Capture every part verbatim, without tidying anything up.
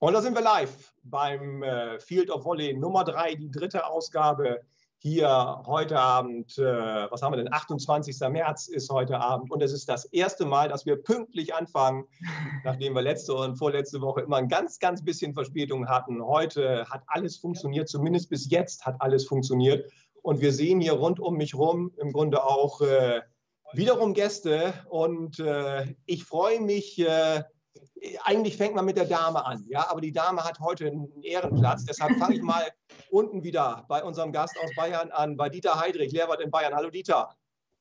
Und da sind wir live beim äh, Field of Volley Nummer drei, die dritte Ausgabe hier heute Abend. Äh, was haben wir denn? achtundzwanzigster März ist heute Abend. Und es ist das erste Mal, dass wir pünktlich anfangen, nachdem wir letzte und vorletzte Woche immer ein ganz, ganz bisschen Verspätung hatten. Heute hat alles funktioniert, zumindest bis jetzt hat alles funktioniert. Und wir sehen hier rund um mich rum im Grunde auch äh, wiederum Gäste. Und äh, ich freue mich. Äh, Eigentlich fängt man mit der Dame an, ja, aber die Dame hat heute einen Ehrenplatz. Deshalb fange ich mal unten wieder bei unserem Gast aus Bayern an, bei Dieter Heidrich, Lehrwart in Bayern. Hallo Dieter.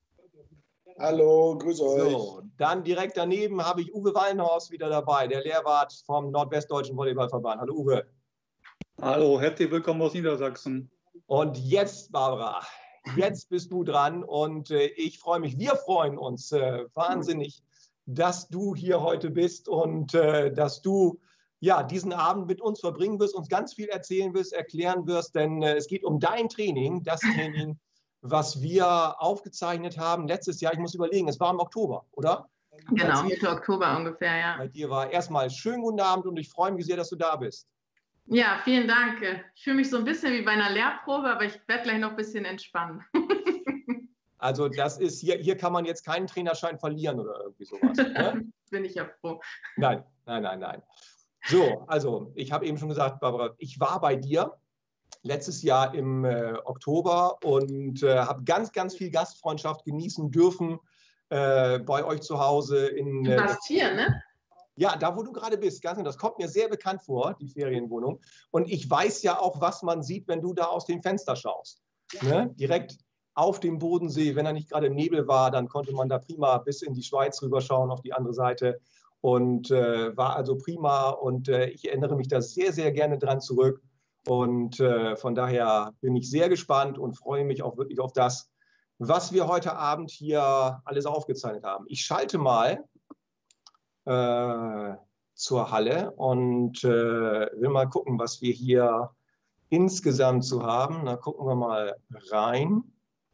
Hallo, grüße euch. So, dann direkt daneben habe ich Uwe Wallenhorst wieder dabei, der Lehrwart vom Nordwestdeutschen Volleyballverband. Hallo Uwe. Hallo, herzlich willkommen aus Niedersachsen. Und jetzt, Barbara, jetzt bist du dran und äh, ich freue mich, wir freuen uns äh, wahnsinnig, dass du hier heute bist und äh, dass du ja, diesen Abend mit uns verbringen wirst, uns ganz viel erzählen wirst, erklären wirst, denn äh, es geht um dein Training, das Training, was wir aufgezeichnet haben letztes Jahr. Ich muss überlegen, es war im Oktober, oder? Genau, Mitte Oktober ungefähr, ja. Bei dir war erstmal schönen guten Abend und ich freue mich sehr, dass du da bist. Ja, vielen Dank. Ich fühle mich so ein bisschen wie bei einer Lehrprobe, aber ich werde gleich noch ein bisschen entspannen. Also das ist, hier, hier kann man jetzt keinen Trainerschein verlieren oder irgendwie sowas. Ne? Bin ich ja froh. Nein, nein, nein, nein. So, also ich habe eben schon gesagt, Barbara, ich war bei dir letztes Jahr im äh, Oktober und äh, habe ganz, ganz viel Gastfreundschaft genießen dürfen äh, bei euch zu Hause. In, du warst äh, hier, ne? Ja, da wo du gerade bist, ganz genau. Das kommt mir sehr bekannt vor, die Ferienwohnung. Und ich weiß ja auch, was man sieht, wenn du da aus dem Fenster schaust. Ne? Direkt auf dem Bodensee, wenn er nicht gerade im Nebel war, dann konnte man da prima bis in die Schweiz rüberschauen, auf die andere Seite. Und äh, war also prima. Und äh, ich erinnere mich da sehr, sehr gerne dran zurück. Und äh, von daher bin ich sehr gespannt und freue mich auch wirklich auf das, was wir heute Abend hier alles aufgezeichnet haben. Ich schalte mal äh, zur Halle und äh, will mal gucken, was wir hier insgesamt zu haben. Da gucken wir mal rein.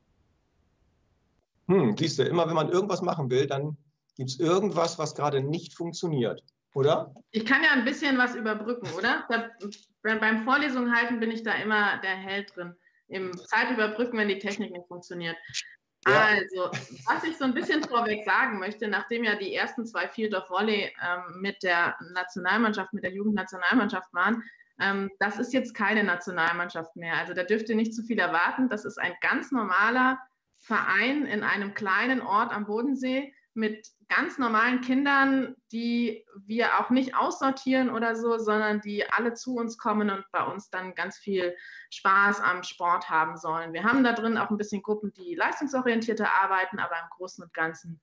Hm, siehst du, immer wenn man irgendwas machen will, dann gibt es irgendwas, was gerade nicht funktioniert, oder? Ich kann ja ein bisschen was überbrücken, oder? Da, beim Vorlesungen halten bin ich da immer der Held drin. Im Zeitüberbrücken, wenn die Technik nicht funktioniert. Ja. Also, was ich so ein bisschen vorweg sagen möchte, nachdem ja die ersten zwei Field of Volley ähm, mit der Nationalmannschaft, mit der Jugendnationalmannschaft waren, ähm, das ist jetzt keine Nationalmannschaft mehr. Also da dürft ihr nicht zu viel erwarten. Das ist ein ganz normaler Verein in einem kleinen Ort am Bodensee mit ganz normalen Kindern, die wir auch nicht aussortieren oder so, sondern die alle zu uns kommen und bei uns dann ganz viel Spaß am Sport haben sollen. Wir haben da drin auch ein bisschen Gruppen, die leistungsorientierter arbeiten, aber im Großen und Ganzen,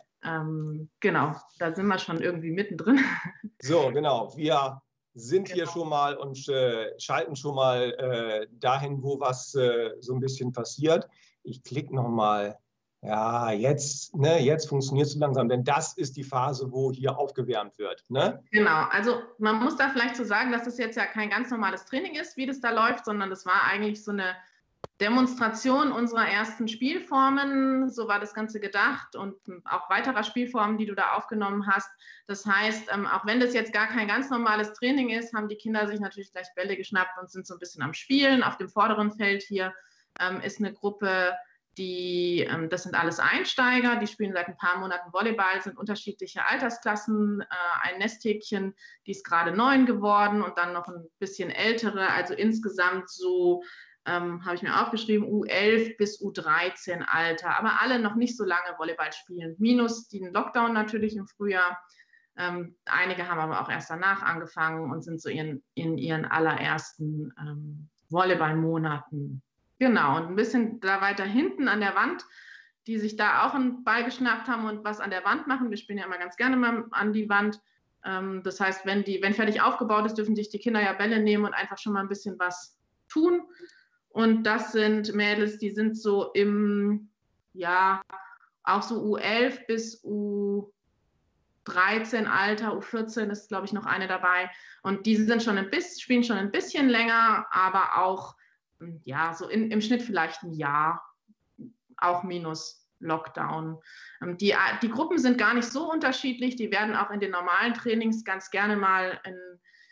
ähm, genau, da sind wir schon irgendwie mittendrin. So, genau, wir sind genau hier schon mal und äh, schalten schon mal äh, dahin, wo was äh, so ein bisschen passiert. Ich klicke nochmal, ja, jetzt, ne, jetzt funktioniert es so langsam, denn das ist die Phase, wo hier aufgewärmt wird. Ne? Genau, also man muss da vielleicht so sagen, dass das jetzt ja kein ganz normales Training ist, wie das da läuft, sondern das war eigentlich so eine Demonstration unserer ersten Spielformen, so war das Ganze gedacht und auch weiterer Spielformen, die du da aufgenommen hast. Das heißt, ähm, auch wenn das jetzt gar kein ganz normales Training ist, haben die Kinder sich natürlich gleich Bälle geschnappt und sind so ein bisschen am Spielen. Auf dem vorderen Feld hier ähm, ist eine Gruppe, die, ähm, das sind alles Einsteiger, die spielen seit ein paar Monaten Volleyball, sind unterschiedliche Altersklassen, äh, ein Nesthäkchen, die ist gerade neun geworden und dann noch ein bisschen ältere, also insgesamt so, ähm, habe ich mir aufgeschrieben, U elf bis U dreizehn Alter, aber alle noch nicht so lange Volleyball spielen, minus den Lockdown natürlich im Frühjahr. Ähm, einige haben aber auch erst danach angefangen und sind so in, in ihren allerersten ähm, Volleyballmonaten. Genau, und ein bisschen da weiter hinten an der Wand, die sich da auch einen Ball geschnappt haben und was an der Wand machen. Wir spielen ja immer ganz gerne mal an die Wand. Ähm, das heißt, wenn, die, wenn fertig aufgebaut ist, dürfen sich die Kinder ja Bälle nehmen und einfach schon mal ein bisschen was tun. Und das sind Mädels, die sind so im, ja, auch so U elf bis U dreizehn Alter, U vierzehn ist, glaube ich, noch eine dabei. Und die sind schon ein bisschen, spielen schon ein bisschen länger, aber auch ja, so in, im Schnitt vielleicht ein Jahr, auch minus Lockdown. Die, die Gruppen sind gar nicht so unterschiedlich, die werden auch in den normalen Trainings ganz gerne mal in,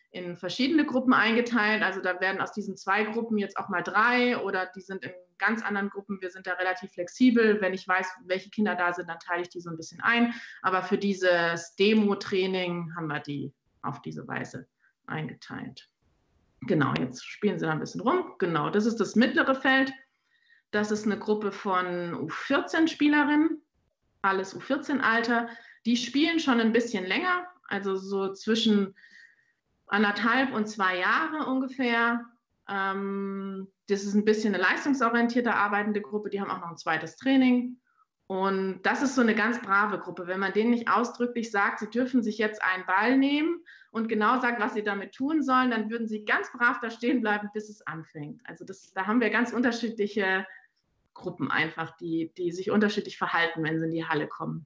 in verschiedene Gruppen eingeteilt. Also da werden aus diesen zwei Gruppen jetzt auch mal drei oder die sind in ganz anderen Gruppen. Wir sind da relativ flexibel. Wenn ich weiß, welche Kinder da sind, dann teile ich die so ein bisschen ein. Aber für dieses Demo-Training haben wir die auf diese Weise eingeteilt. Genau, jetzt spielen sie da ein bisschen rum. Genau, das ist das mittlere Feld. Das ist eine Gruppe von U vierzehn Spielerinnen, alles U vierzehn Alter. Die spielen schon ein bisschen länger, also so zwischen anderthalb und zwei Jahre ungefähr. Ähm, das ist ein bisschen eine leistungsorientierte arbeitende Gruppe. Die haben auch noch ein zweites Training. Und das ist so eine ganz brave Gruppe. Wenn man denen nicht ausdrücklich sagt, sie dürfen sich jetzt einen Ball nehmen und genau sagt, was sie damit tun sollen, dann würden sie ganz brav da stehen bleiben, bis es anfängt. Also das, da haben wir ganz unterschiedliche Gruppen einfach, die, die sich unterschiedlich verhalten, wenn sie in die Halle kommen.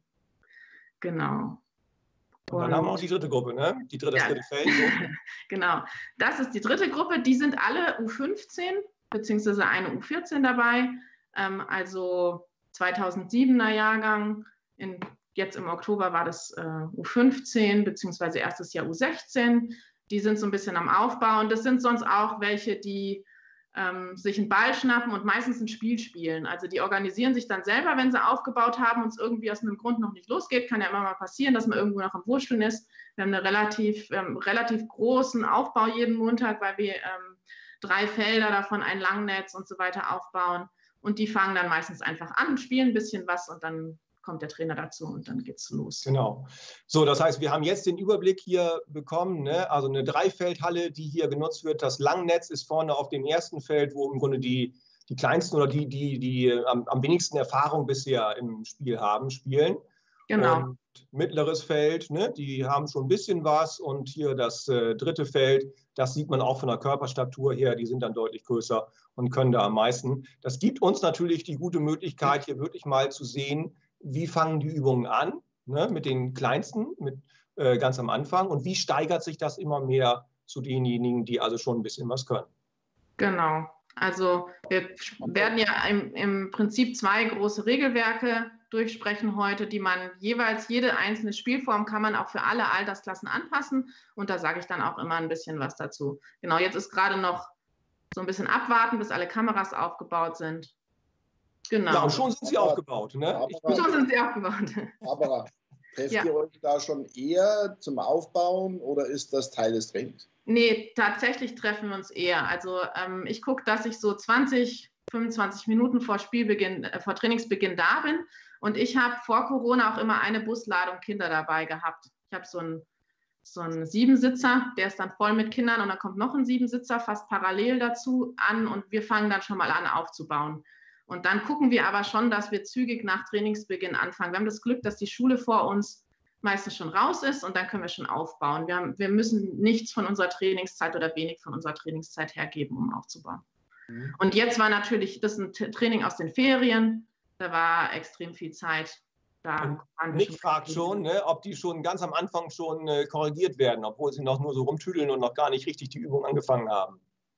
Genau. Und dann und, haben wir auch die dritte Gruppe, ne? Die dritte, das ja. dritte Feld. So. Genau. Das ist die dritte Gruppe. Die sind alle U fünfzehn, beziehungsweise eine U vierzehn dabei. Ähm, also zweitausendsiebener Jahrgang. In, jetzt im Oktober war das äh, U fünfzehn, beziehungsweise erstes Jahr U sechzehn. Die sind so ein bisschen am Aufbauen. Das sind sonst auch welche, die ähm, sich einen Ball schnappen und meistens ein Spiel spielen. Also die organisieren sich dann selber, wenn sie aufgebaut haben und es irgendwie aus einem Grund noch nicht losgeht. Kann ja immer mal passieren, dass man irgendwo noch am Wurschteln ist. Wir haben einen relativ, ähm, relativ großen Aufbau jeden Montag, weil wir ähm, drei Felder davon, ein Langnetz und so weiter aufbauen. Und die fangen dann meistens einfach an, spielen ein bisschen was und dann kommt der Trainer dazu und dann geht's los. Genau. So, das heißt, wir haben jetzt den Überblick hier bekommen, ne? Also eine Dreifeldhalle, die hier genutzt wird. Das Langnetz ist vorne auf dem ersten Feld, wo im Grunde die, die kleinsten oder die, die, die am, am wenigsten Erfahrung bisher im Spiel haben, spielen. Genau. Und mittleres Feld, ne? Die haben schon ein bisschen was. Und hier das äh, dritte Feld, das sieht man auch von der Körperstatur her, die sind dann deutlich größer und können da am meisten. Das gibt uns natürlich die gute Möglichkeit, hier wirklich mal zu sehen, wie fangen die Übungen an, ne, mit den Kleinsten, mit, äh, ganz am Anfang, und wie steigert sich das immer mehr zu denjenigen, die also schon ein bisschen was können. Genau. Also wir werden ja im, im Prinzip zwei große Regelwerke durchsprechen heute, die man jeweils, jede einzelne Spielform kann man auch für alle Altersklassen anpassen. Und da sage ich dann auch immer ein bisschen was dazu. Genau, jetzt ist gerade noch so ein bisschen abwarten, bis alle Kameras aufgebaut sind. Genau. Ja, und schon sind sie aber, aufgebaut. Ne? Aber, schon sind sie aufgebaut. Aber trefft ja. ihr euch da schon eher zum Aufbauen oder ist das Teil des Trainings? Nee, tatsächlich treffen wir uns eher. Also ähm, ich gucke, dass ich so zwanzig, fünfundzwanzig Minuten vor Spielbeginn, äh, vor Trainingsbeginn da bin. Und ich habe vor Corona auch immer eine Busladung Kinder dabei gehabt. Ich habe so einen so einen Siebensitzer, der ist dann voll mit Kindern und dann kommt noch ein Siebensitzer fast parallel dazu an und wir fangen dann schon mal an aufzubauen. Und dann gucken wir aber schon, dass wir zügig nach Trainingsbeginn anfangen. Wir haben das Glück, dass die Schule vor uns meistens schon raus ist und dann können wir schon aufbauen. Wir, haben, wir müssen nichts von unserer Trainingszeit oder wenig von unserer Trainingszeit hergeben, um aufzubauen. Mhm. Und jetzt war natürlich das ein Training aus den Ferien. Da war extrem viel Zeit. Da Nick fragt schon, ne, ob die schon ganz am Anfang schon äh, korrigiert werden, obwohl sie noch nur so rumtüdeln und noch gar nicht richtig die Übung angefangen haben.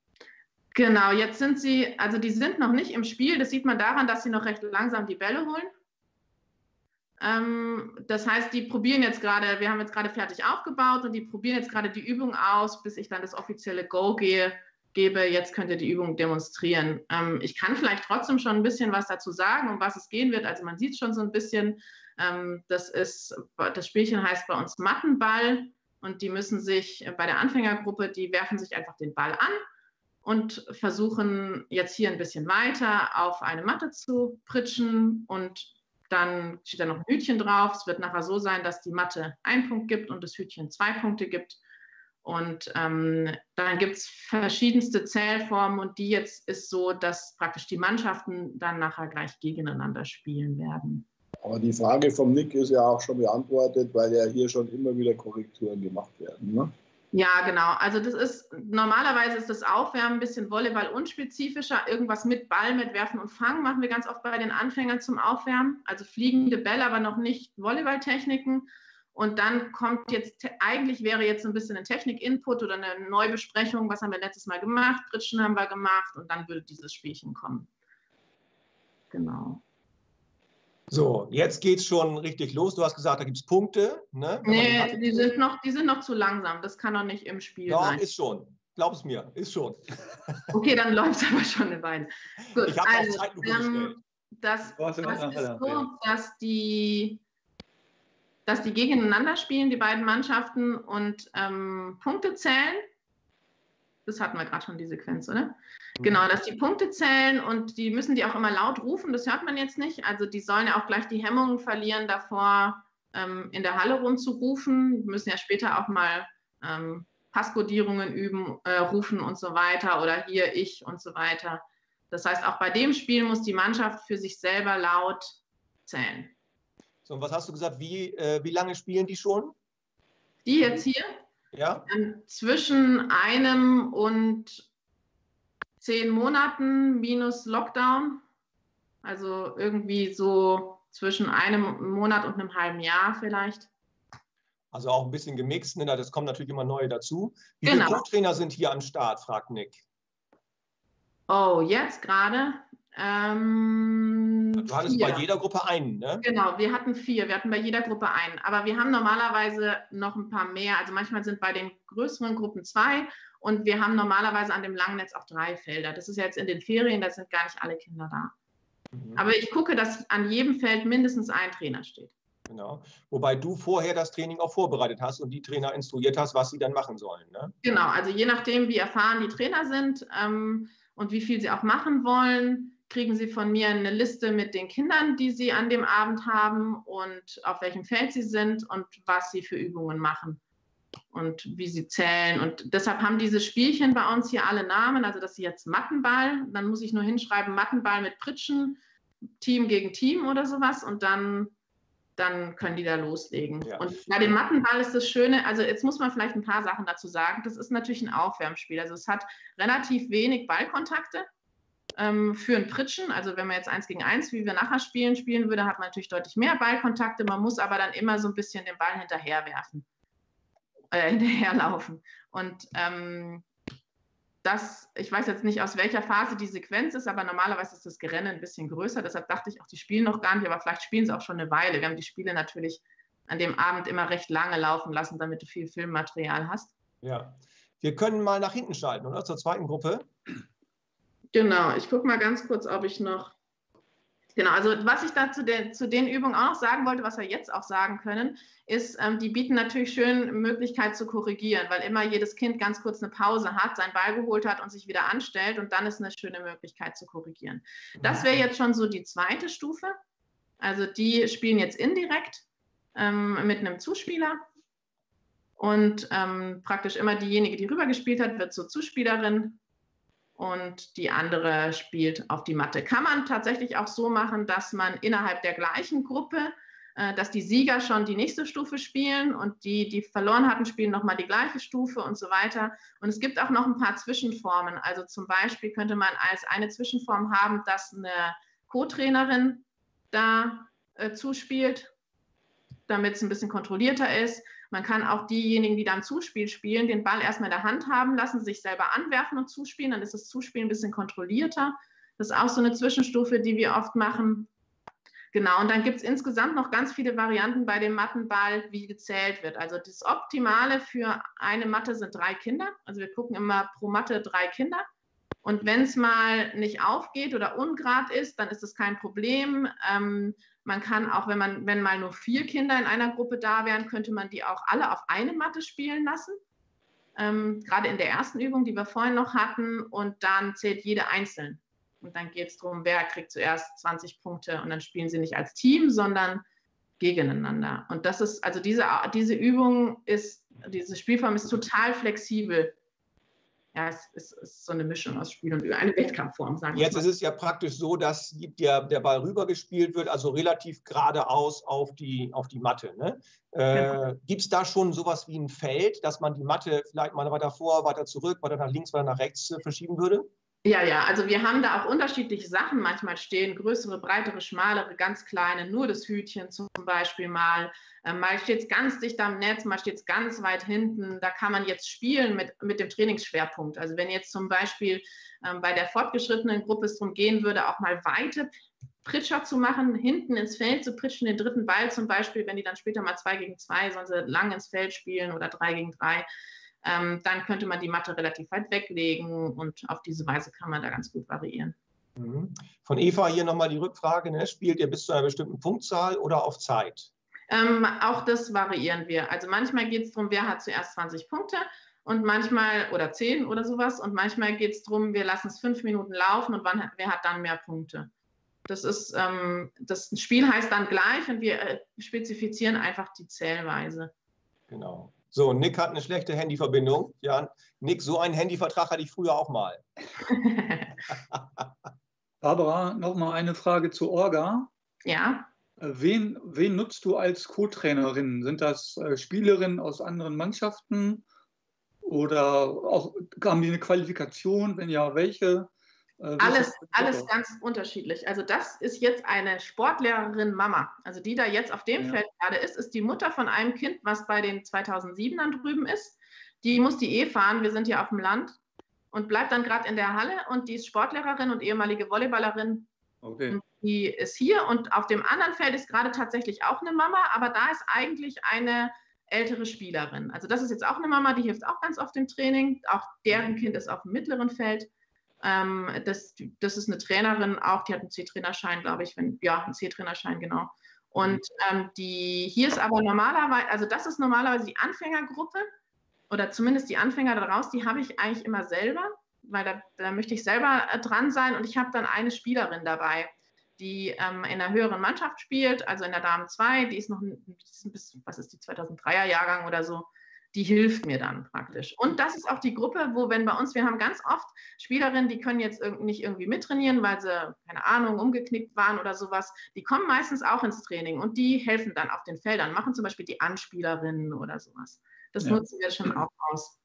Genau, jetzt sind sie, also die sind noch nicht im Spiel. Das sieht man daran, dass sie noch recht langsam die Bälle holen. Ähm, das heißt, die probieren jetzt gerade, wir haben jetzt gerade fertig aufgebaut und die probieren jetzt gerade die Übung aus, bis ich dann das offizielle Go gehe, gebe. Jetzt könnt ihr die Übung demonstrieren. Ähm, ich kann vielleicht trotzdem schon ein bisschen was dazu sagen, um was es gehen wird. Also man sieht schon so ein bisschen, ähm, das ist, das Spielchen heißt bei uns Mattenball und die müssen sich bei der Anfängergruppe, die werfen sich einfach den Ball an und versuchen jetzt hier ein bisschen weiter auf eine Matte zu pritschen und dann steht da noch ein Hütchen drauf. Es wird nachher so sein, dass die Matte einen Punkt gibt und das Hütchen zwei Punkte gibt. Und ähm, dann gibt es verschiedenste Zählformen und die jetzt ist so, dass praktisch die Mannschaften dann nachher gleich gegeneinander spielen werden. Aber die Frage vom Nick ist ja auch schon beantwortet, weil ja hier schon immer wieder Korrekturen gemacht werden, ne? Ja, genau. Also das ist, normalerweise ist das Aufwärmen ein bisschen Volleyball unspezifischer. Irgendwas mit Ball, mit Werfen und Fangen machen wir ganz oft bei den Anfängern zum Aufwärmen. Also fliegende Bälle, aber noch nicht Volleyballtechniken. Und dann kommt jetzt, eigentlich wäre jetzt ein bisschen ein Technik-Input oder eine Neubesprechung. Was haben wir letztes Mal gemacht? Pritschen haben wir gemacht und dann würde dieses Spielchen kommen. Genau. So, jetzt geht es schon richtig los. Du hast gesagt, da gibt es Punkte. Ne? Nee, die sind, noch, die sind noch zu langsam. Das kann doch nicht im Spiel Doch, sein. ist schon. Glaub es mir, ist schon. Okay, dann läuft es aber schon eine Weile. Gut, ich habe also, auch Zeitlupe ähm, gestellt. Das, Was das in ist der so, dass die, dass die gegeneinander spielen, die beiden Mannschaften, und ähm, Punkte zählen. Das hatten wir gerade schon, die Sequenz, oder? Mhm. Genau, dass die Punkte zählen, und die müssen die auch immer laut rufen. Das hört man jetzt nicht. Also die sollen ja auch gleich die Hemmungen verlieren, davor ähm, in der Halle rumzurufen. Die müssen ja später auch mal ähm, Passkodierungen üben, äh, rufen und so weiter, oder hier, ich und so weiter. Das heißt, auch bei dem Spiel muss die Mannschaft für sich selber laut zählen. So, und was hast du gesagt, wie, äh, wie lange spielen die schon? Die jetzt hier? Ja. Ähm, zwischen einem und zehn Monaten minus Lockdown. Also irgendwie so zwischen einem Monat und einem halben Jahr vielleicht. Also auch ein bisschen gemixt, ne? Das kommen natürlich immer neue dazu. Wie Genau. viele Co-Trainer sind hier am Start, fragt Nick. Oh, jetzt gerade? Ähm, du hattest vier. bei jeder Gruppe einen, ne? Genau, wir hatten vier. Wir hatten bei jeder Gruppe einen. Aber wir haben normalerweise noch ein paar mehr. Also manchmal sind bei den größeren Gruppen zwei, und wir haben normalerweise an dem Langnetz auch drei Felder. Das ist jetzt in den Ferien, da sind gar nicht alle Kinder da. Mhm. Aber ich gucke, dass an jedem Feld mindestens ein Trainer steht. Genau. Wobei du vorher das Training auch vorbereitet hast und die Trainer instruiert hast, was sie dann machen sollen, ne? Genau, also je nachdem, wie erfahren die Trainer sind ähm, und wie viel sie auch machen wollen, kriegen sie von mir eine Liste mit den Kindern, die sie an dem Abend haben, und auf welchem Feld sie sind und was sie für Übungen machen und wie sie zählen. Und deshalb haben diese Spielchen bei uns hier alle Namen. Also das ist jetzt Mattenball, dann muss ich nur hinschreiben Mattenball mit Pritschen, Team gegen Team oder sowas, und dann, dann können die da loslegen. Ja. Und bei dem Mattenball ist das Schöne, also jetzt muss man vielleicht ein paar Sachen dazu sagen, das ist natürlich ein Aufwärmspiel. Also es hat relativ wenig Ballkontakte. Für ein Pritschen, also wenn man jetzt eins gegen eins, wie wir nachher spielen, spielen würde, hat man natürlich deutlich mehr Ballkontakte. Man muss aber dann immer so ein bisschen den Ball hinterherwerfen, äh, hinterherlaufen. Und ähm, das, ich weiß jetzt nicht, aus welcher Phase die Sequenz ist, aber normalerweise ist das Gerenne ein bisschen größer. Deshalb dachte ich auch, die spielen noch gar nicht, aber vielleicht spielen sie auch schon eine Weile. Wir haben die Spiele natürlich an dem Abend immer recht lange laufen lassen, damit du viel Filmmaterial hast. Ja, wir können mal nach hinten schalten, oder? Zur zweiten Gruppe. Genau, ich gucke mal ganz kurz, ob ich noch, genau, also was ich da zu den, zu den Übungen auch noch sagen wollte, was wir jetzt auch sagen können, ist, ähm, die bieten natürlich schön Möglichkeit zu korrigieren, weil immer jedes Kind ganz kurz eine Pause hat, seinen Ball geholt hat und sich wieder anstellt, und dann ist eine schöne Möglichkeit zu korrigieren. Das wäre jetzt schon so die zweite Stufe, also die spielen jetzt indirekt ähm, mit einem Zuspieler, und ähm, praktisch immer diejenige, die rübergespielt hat, wird zur Zuspielerin, und die andere spielt auf die Matte. Kann man tatsächlich auch so machen, dass man innerhalb der gleichen Gruppe, äh, dass die Sieger schon die nächste Stufe spielen und die, die verloren hatten, spielen nochmal die gleiche Stufe und so weiter. Und es gibt auch noch ein paar Zwischenformen. Also zum Beispiel könnte man als eine Zwischenform haben, dass eine Co-Trainerin da äh, zuspielt, damit es ein bisschen kontrollierter ist. Man kann auch diejenigen, die dann Zuspiel spielen, den Ball erstmal in der Hand haben lassen, sich selber anwerfen und zuspielen. Dann ist das Zuspielen ein bisschen kontrollierter. Das ist auch so eine Zwischenstufe, die wir oft machen. Genau, und dann gibt es insgesamt noch ganz viele Varianten bei dem Mattenball, wie gezählt wird. Also das Optimale für eine Matte sind drei Kinder. Also wir gucken immer pro Matte drei Kinder. Und wenn es mal nicht aufgeht oder ungerad ist, dann ist das kein Problem. Ähm, man kann auch, wenn man, wenn mal nur vier Kinder in einer Gruppe da wären, könnte man die auch alle auf eine Matte spielen lassen. Ähm, gerade in der ersten Übung, die wir vorhin noch hatten. Und dann zählt jede einzeln. Und dann geht es darum, wer kriegt zuerst zwanzig Punkte. Und dann spielen sie nicht als Team, sondern gegeneinander. Und das ist, also diese, diese Übung ist, diese Spielform ist total flexibel. Ja, es ist, es ist so eine Mischung aus Spiel und eine Wettkampfform, sagen wir mal. Jetzt ist es ja praktisch so, dass der, der Ball rübergespielt wird, also relativ geradeaus auf die, auf die Matte. Ne? Äh, ja. Gibt es da schon sowas wie ein Feld, dass man die Matte vielleicht mal weiter vor, weiter zurück, weiter nach links, weiter nach rechts äh, verschieben würde? Ja, ja, also wir haben da auch unterschiedliche Sachen. Manchmal stehen größere, breitere, schmalere, ganz kleine, nur das Hütchen zum Beispiel mal. Ähm, mal steht es ganz dicht am Netz, mal steht es ganz weit hinten. Da kann man jetzt spielen mit, mit dem Trainingsschwerpunkt. Also wenn jetzt zum Beispiel ähm, bei der fortgeschrittenen Gruppe es darum gehen würde, auch mal weite Pritscher zu machen, hinten ins Feld zu pritschen, den dritten Ball zum Beispiel, wenn die dann später mal zwei gegen zwei, sollen sie lang ins Feld spielen oder drei gegen drei, ähm, dann könnte man die Matte relativ weit weglegen und auf diese Weise kann man da ganz gut variieren. Von Eva hier nochmal die Rückfrage, ne? Spielt ihr bis zu einer bestimmten Punktzahl oder auf Zeit? Ähm, auch das variieren wir. Also manchmal geht es darum, wer hat zuerst zwanzig Punkte und manchmal, oder zehn oder sowas, und manchmal geht es darum, wir lassen es fünf Minuten laufen und wann, wer hat dann mehr Punkte. Das ist, ähm, das Spiel heißt dann gleich und wir äh, spezifizieren einfach die Zählweise. Genau. So, Nick hat eine schlechte Handyverbindung. Ja, Nick, so einen Handyvertrag hatte ich früher auch mal. Barbara, noch mal eine Frage zu Orga. Ja. Wen, wen nutzt du als Co-Trainerin? Sind das äh, Spielerinnen aus anderen Mannschaften oder auch, haben die eine Qualifikation? Wenn ja, welche? Äh, alles, alles ganz unterschiedlich. Also das ist jetzt eine Sportlehrerin Mama. Also die da jetzt auf dem ja. Feld gerade ist, ist die Mutter von einem Kind, was bei den zweitausendsiebenern drüben ist. Die muss die eh fahren. Wir sind hier auf dem Land und bleibt dann gerade in der Halle und die ist Sportlehrerin und ehemalige Volleyballerin. Okay. Die ist hier und auf dem anderen Feld ist gerade tatsächlich auch eine Mama, aber da ist eigentlich eine ältere Spielerin. Also das ist jetzt auch eine Mama, die hilft auch ganz oft im Training. Auch deren Kind ist auf dem mittleren Feld. Ähm, das, das ist eine Trainerin auch, die hat einen C-Trainerschein, glaube ich. Wenn, ja, einen C-Trainerschein, genau. Und ähm, die, hier ist aber normalerweise, also das ist normalerweise die Anfängergruppe oder zumindest die Anfänger daraus, die habe ich eigentlich immer selber, weil da, da möchte ich selber äh, dran sein und ich habe dann eine Spielerin dabei, die ähm, in einer höheren Mannschaft spielt, also in der Damen zwei, die ist noch ein bisschen, was ist die, zweitausenddreier Jahrgang oder so, die hilft mir dann praktisch. Und das ist auch die Gruppe, wo, wenn bei uns, wir haben ganz oft Spielerinnen, die können jetzt nicht irgendwie mittrainieren, weil sie, keine Ahnung, umgeknickt waren oder sowas, die kommen meistens auch ins Training und die helfen dann auf den Feldern, machen zum Beispiel die Anspielerinnen oder sowas. Das ja. nutzen wir schon auch aus.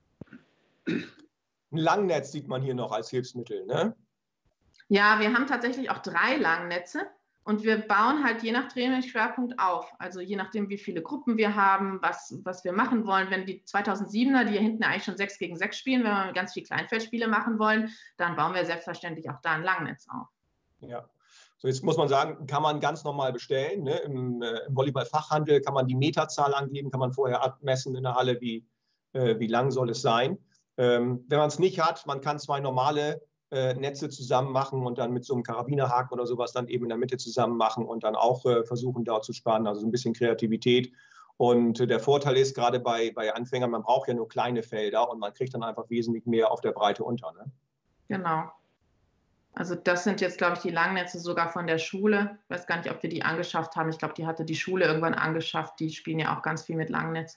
Ein Langnetz sieht man hier noch als Hilfsmittel, ne? Ja, wir haben tatsächlich auch drei Langnetze und wir bauen halt je nach Trainingsschwerpunkt auf. Also je nachdem, wie viele Gruppen wir haben, was, was wir machen wollen. Wenn die zweitausendsiebener, die hier hinten eigentlich schon sechs gegen sechs spielen, wenn wir ganz viel Kleinfeldspiele machen wollen, dann bauen wir selbstverständlich auch da ein Langnetz auf. Ja. So, jetzt muss man sagen, kann man ganz normal bestellen. Ne? Im, äh, im Volleyball-Fachhandel kann man die Meterzahl angeben, kann man vorher abmessen in der Halle, wie, äh, wie lang soll es sein. Ähm, wenn man es nicht hat, man kann zwei normale äh, Netze zusammen machen und dann mit so einem Karabinerhaken oder sowas dann eben in der Mitte zusammen machen und dann auch äh, versuchen, dort zu sparen. Also so ein bisschen Kreativität. Und äh, der Vorteil ist, gerade bei, bei Anfängern, man braucht ja nur kleine Felder und man kriegt dann einfach wesentlich mehr auf der Breite unter. Ne? Genau. Also das sind jetzt, glaube ich, die Langnetze sogar von der Schule. Ich weiß gar nicht, ob wir die angeschafft haben. Ich glaube, die hatte die Schule irgendwann angeschafft. Die spielen ja auch ganz viel mit Langnetz.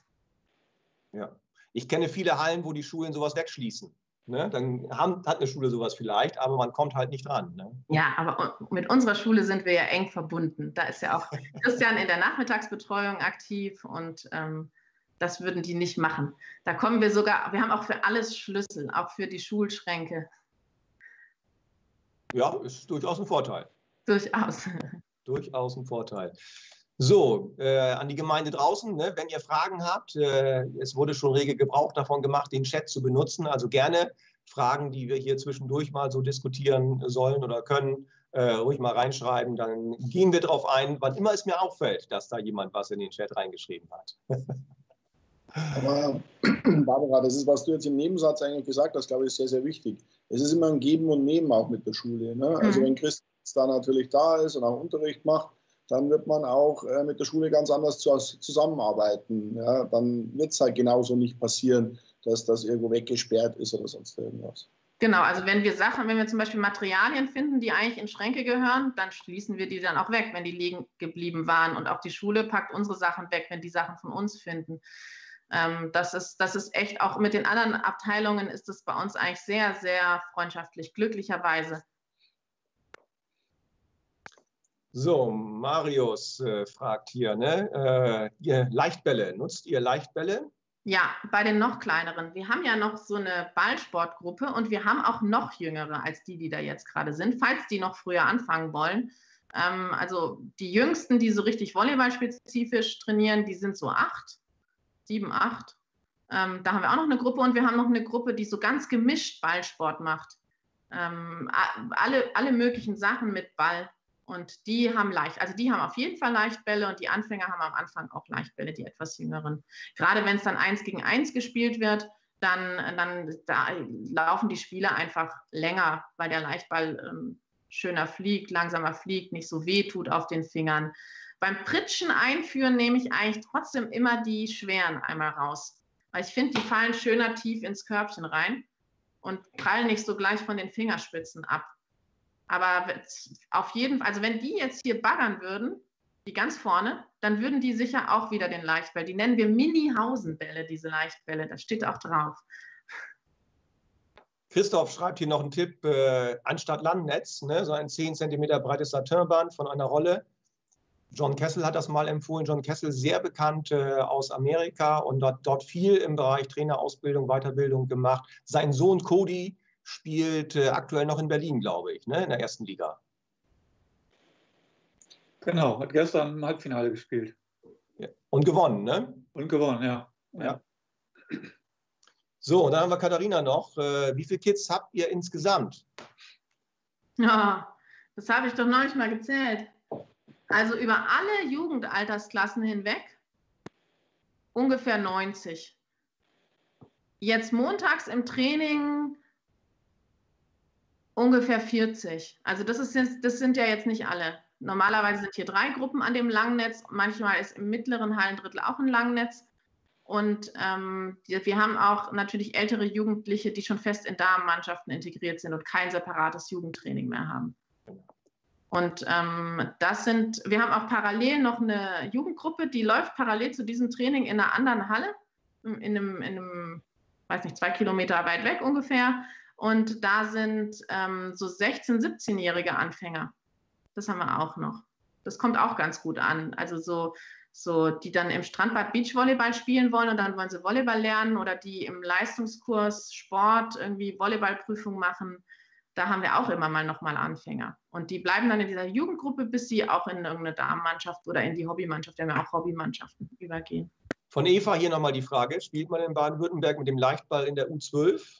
Ja. Ich kenne viele Hallen, wo die Schulen sowas wegschließen. Ne? Dann haben, hat eine Schule sowas vielleicht, aber man kommt halt nicht dran. Ne? Ja, aber mit unserer Schule sind wir ja eng verbunden. Da ist ja auch Christian in der Nachmittagsbetreuung aktiv und ähm, das würden die nicht machen. Da kommen wir sogar, wir haben auch für alles Schlüssel, auch für die Schulschränke. Ja, ist durchaus ein Vorteil. Durchaus. Durchaus ein Vorteil. So, äh, an die Gemeinde draußen, ne, wenn ihr Fragen habt, äh, es wurde schon rege Gebrauch davon gemacht, den Chat zu benutzen. Also gerne Fragen, die wir hier zwischendurch mal so diskutieren sollen oder können, äh, ruhig mal reinschreiben. Dann gehen wir darauf ein, wann immer es mir auffällt, dass da jemand was in den Chat reingeschrieben hat. Aber Barbara, das ist, was du jetzt im Nebensatz eigentlich gesagt hast, glaube ich, ist sehr, sehr wichtig. Es ist immer ein Geben und Nehmen auch mit der Schule. Ne? Also wenn Christian da natürlich da ist und auch Unterricht macht, dann wird man auch äh, mit der Schule ganz anders zu, zusammenarbeiten. Ja? Dann wird es halt genauso nicht passieren, dass das irgendwo weggesperrt ist oder sonst irgendwas. Genau, also wenn wir Sachen, wenn wir zum Beispiel Materialien finden, die eigentlich in Schränke gehören, dann schließen wir die dann auch weg, wenn die liegen geblieben waren. Und auch die Schule packt unsere Sachen weg, wenn die Sachen von uns finden. Ähm, das ist, das ist echt, auch mit den anderen Abteilungen ist es bei uns eigentlich sehr, sehr freundschaftlich, glücklicherweise. So, Marius äh, fragt hier, ne? Äh, ihr Leichtbälle, nutzt ihr Leichtbälle? Ja, bei den noch kleineren. Wir haben ja noch so eine Ballsportgruppe und wir haben auch noch jüngere als die, die da jetzt gerade sind, falls die noch früher anfangen wollen. Ähm, also die Jüngsten, die so richtig volleyballspezifisch trainieren, die sind so acht, sieben, acht. Ähm, da haben wir auch noch eine Gruppe und wir haben noch eine Gruppe, die so ganz gemischt Ballsport macht. Ähm, alle, alle möglichen Sachen mit Ball. Und die haben leicht, also die haben auf jeden Fall Leichtbälle und die Anfänger haben am Anfang auch Leichtbälle, die etwas jüngeren. Gerade wenn es dann eins gegen eins gespielt wird, dann, dann da laufen die Spiele einfach länger, weil der Leichtball ähm, schöner fliegt, langsamer fliegt, nicht so weh tut auf den Fingern. Beim Pritschen einführen nehme ich eigentlich trotzdem immer die schweren einmal raus, weil ich finde, die fallen schöner tief ins Körbchen rein und prallen nicht so gleich von den Fingerspitzen ab. Aber auf jeden Fall, also wenn die jetzt hier baggern würden, die ganz vorne, dann würden die sicher auch wieder den Leichtball. Die nennen wir Mini-Hausenbälle, diese Leichtbälle. Das steht auch drauf. Christoph schreibt hier noch einen Tipp, äh, anstatt Landnetz, ne, so ein zehn Zentimeter breites Satinband von einer Rolle. John Kessel hat das mal empfohlen. John Kessel, sehr bekannt äh, aus Amerika und hat dort viel im Bereich Trainerausbildung, Weiterbildung gemacht. Sein Sohn Cody spielt äh, aktuell noch in Berlin, glaube ich, ne, in der ersten Liga. Genau, hat gestern im Halbfinale gespielt. Ja. Und gewonnen, ne? Und gewonnen, ja. ja. So, und dann haben wir Katharina noch. Äh, wie viele Kids habt ihr insgesamt? Ja, das habe ich doch noch nicht mal gezählt. Also über alle Jugendaltersklassen hinweg ungefähr neunzig. Jetzt montags im Training ungefähr vierzig. Also das, ist jetzt, das sind ja jetzt nicht alle. Normalerweise sind hier drei Gruppen an dem Langnetz. Manchmal ist im mittleren Hallendrittel auch ein Langnetz. Und ähm, wir haben auch natürlich ältere Jugendliche, die schon fest in Damenmannschaften integriert sind und kein separates Jugendtraining mehr haben. Und ähm, das sind, wir haben auch parallel noch eine Jugendgruppe, die läuft parallel zu diesem Training in einer anderen Halle, in einem, in einem weiß nicht, zwei Kilometer weit weg ungefähr. Und da sind ähm, so sechzehn-, siebzehnjährige Anfänger. Das haben wir auch noch. Das kommt auch ganz gut an. Also so, so die dann im Strandbad Beachvolleyball spielen wollen und dann wollen sie Volleyball lernen oder die im Leistungskurs Sport irgendwie Volleyballprüfung machen. Da haben wir auch immer mal nochmal Anfänger. Und die bleiben dann in dieser Jugendgruppe, bis sie auch in irgendeine Damenmannschaft oder in die Hobbymannschaft, wir haben ja auch Hobbymannschaften, übergehen. Von Eva hier nochmal die Frage, spielt man in Baden-Württemberg mit dem Leichtball in der U zwölf?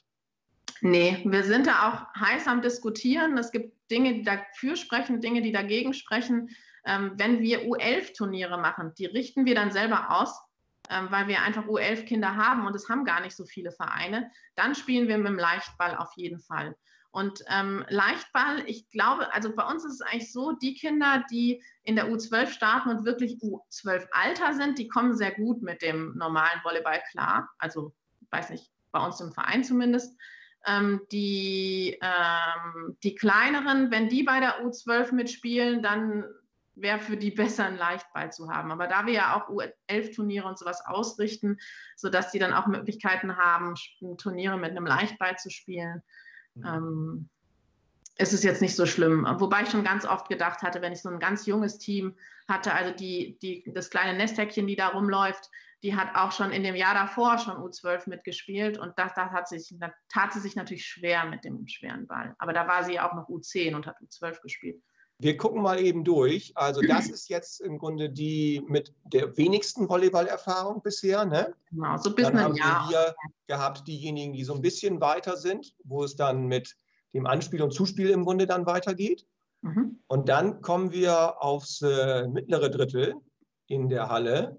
Nee, wir sind da auch heiß am Diskutieren. Es gibt Dinge, die dafür sprechen, Dinge, die dagegen sprechen. Ähm, wenn wir U elf Turniere machen, die richten wir dann selber aus, ähm, weil wir einfach U elf Kinder haben und es haben gar nicht so viele Vereine. Dann spielen wir mit dem Leichtball auf jeden Fall. Und ähm, Leichtball, ich glaube, also bei uns ist es eigentlich so, die Kinder, die in der U zwölf starten und wirklich U zwölf Alter sind, die kommen sehr gut mit dem normalen Volleyball klar. Also, weiß nicht, bei uns im Verein zumindest. Ähm, die, ähm, die kleineren, wenn die bei der U zwölf mitspielen, dann wäre für die besser, einen Leichtball zu haben. Aber da wir ja auch U elf Turniere und sowas ausrichten, sodass die dann auch Möglichkeiten haben, Turniere mit einem Leichtball zu spielen, mhm. ähm, ist es jetzt nicht so schlimm. Wobei ich schon ganz oft gedacht hatte, wenn ich so ein ganz junges Team hatte, also die, die, das kleine Nesthäkchen, die da rumläuft, die hat auch schon in dem Jahr davor schon U zwölf mitgespielt und das, das hat sich, da tat sie sich natürlich schwer mit dem schweren Ball. Aber da war sie auch noch U zehn und hat U zwölf gespielt. Wir gucken mal eben durch. Also das ist jetzt im Grunde die mit der wenigsten Volleyballerfahrung bisher, ne? Genau, so bis dann haben ein Jahr. wir hier gehabt diejenigen, die so ein bisschen weiter sind, wo es dann mit dem Anspiel und Zuspiel im Grunde dann weitergeht. Mhm. Und dann kommen wir aufs äh, mittlere Drittel in der Halle.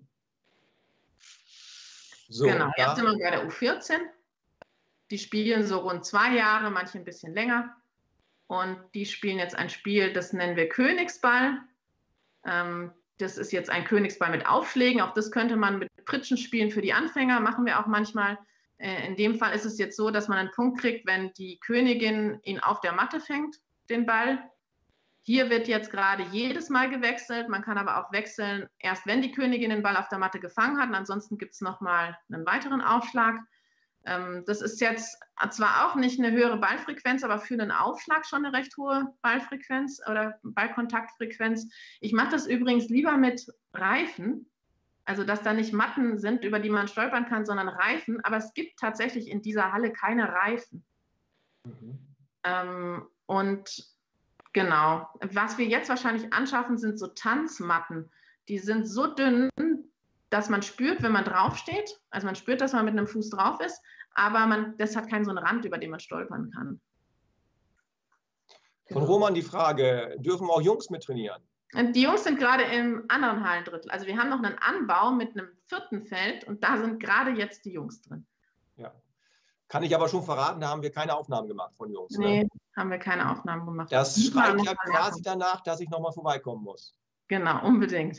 So, genau, jetzt sind wir bei der U vierzehn. Die spielen so rund zwei Jahre, manche ein bisschen länger. Und die spielen jetzt ein Spiel, das nennen wir Königsball. Ähm, das ist jetzt ein Königsball mit Aufschlägen. Auch das könnte man mit Pritschen spielen für die Anfänger, machen wir auch manchmal. Äh, in dem Fall ist es jetzt so, dass man einen Punkt kriegt, wenn die Königin ihn auf der Matte fängt, den Ball. Hier wird jetzt gerade jedes Mal gewechselt. Man kann aber auch wechseln, erst wenn die Königin den Ball auf der Matte gefangen hat. Und ansonsten gibt es nochmal einen weiteren Aufschlag. Ähm, das ist jetzt zwar auch nicht eine höhere Ballfrequenz, aber für einen Aufschlag schon eine recht hohe Ballfrequenz oder Ballkontaktfrequenz. Ich mache das übrigens lieber mit Reifen, also dass da nicht Matten sind, über die man stolpern kann, sondern Reifen. Aber es gibt tatsächlich in dieser Halle keine Reifen. Mhm. Ähm, und genau. Was wir jetzt wahrscheinlich anschaffen, sind so Tanzmatten. Die sind so dünn, dass man spürt, wenn man draufsteht. Also man spürt, dass man mit einem Fuß drauf ist, aber man, das hat keinen so einen Rand, über den man stolpern kann. Von Roman die Frage, dürfen auch Jungs mit trainieren? Und die Jungs sind gerade im anderen Hallendrittel. Also wir haben noch einen Anbau mit einem vierten Feld und da sind gerade jetzt die Jungs drin. Ja. Kann ich aber schon verraten, da haben wir keine Aufnahmen gemacht von Jungs. Nee, ne? haben wir keine Aufnahmen gemacht. Das schreit ja quasi danach, dass ich nochmal vorbeikommen muss. Genau, unbedingt.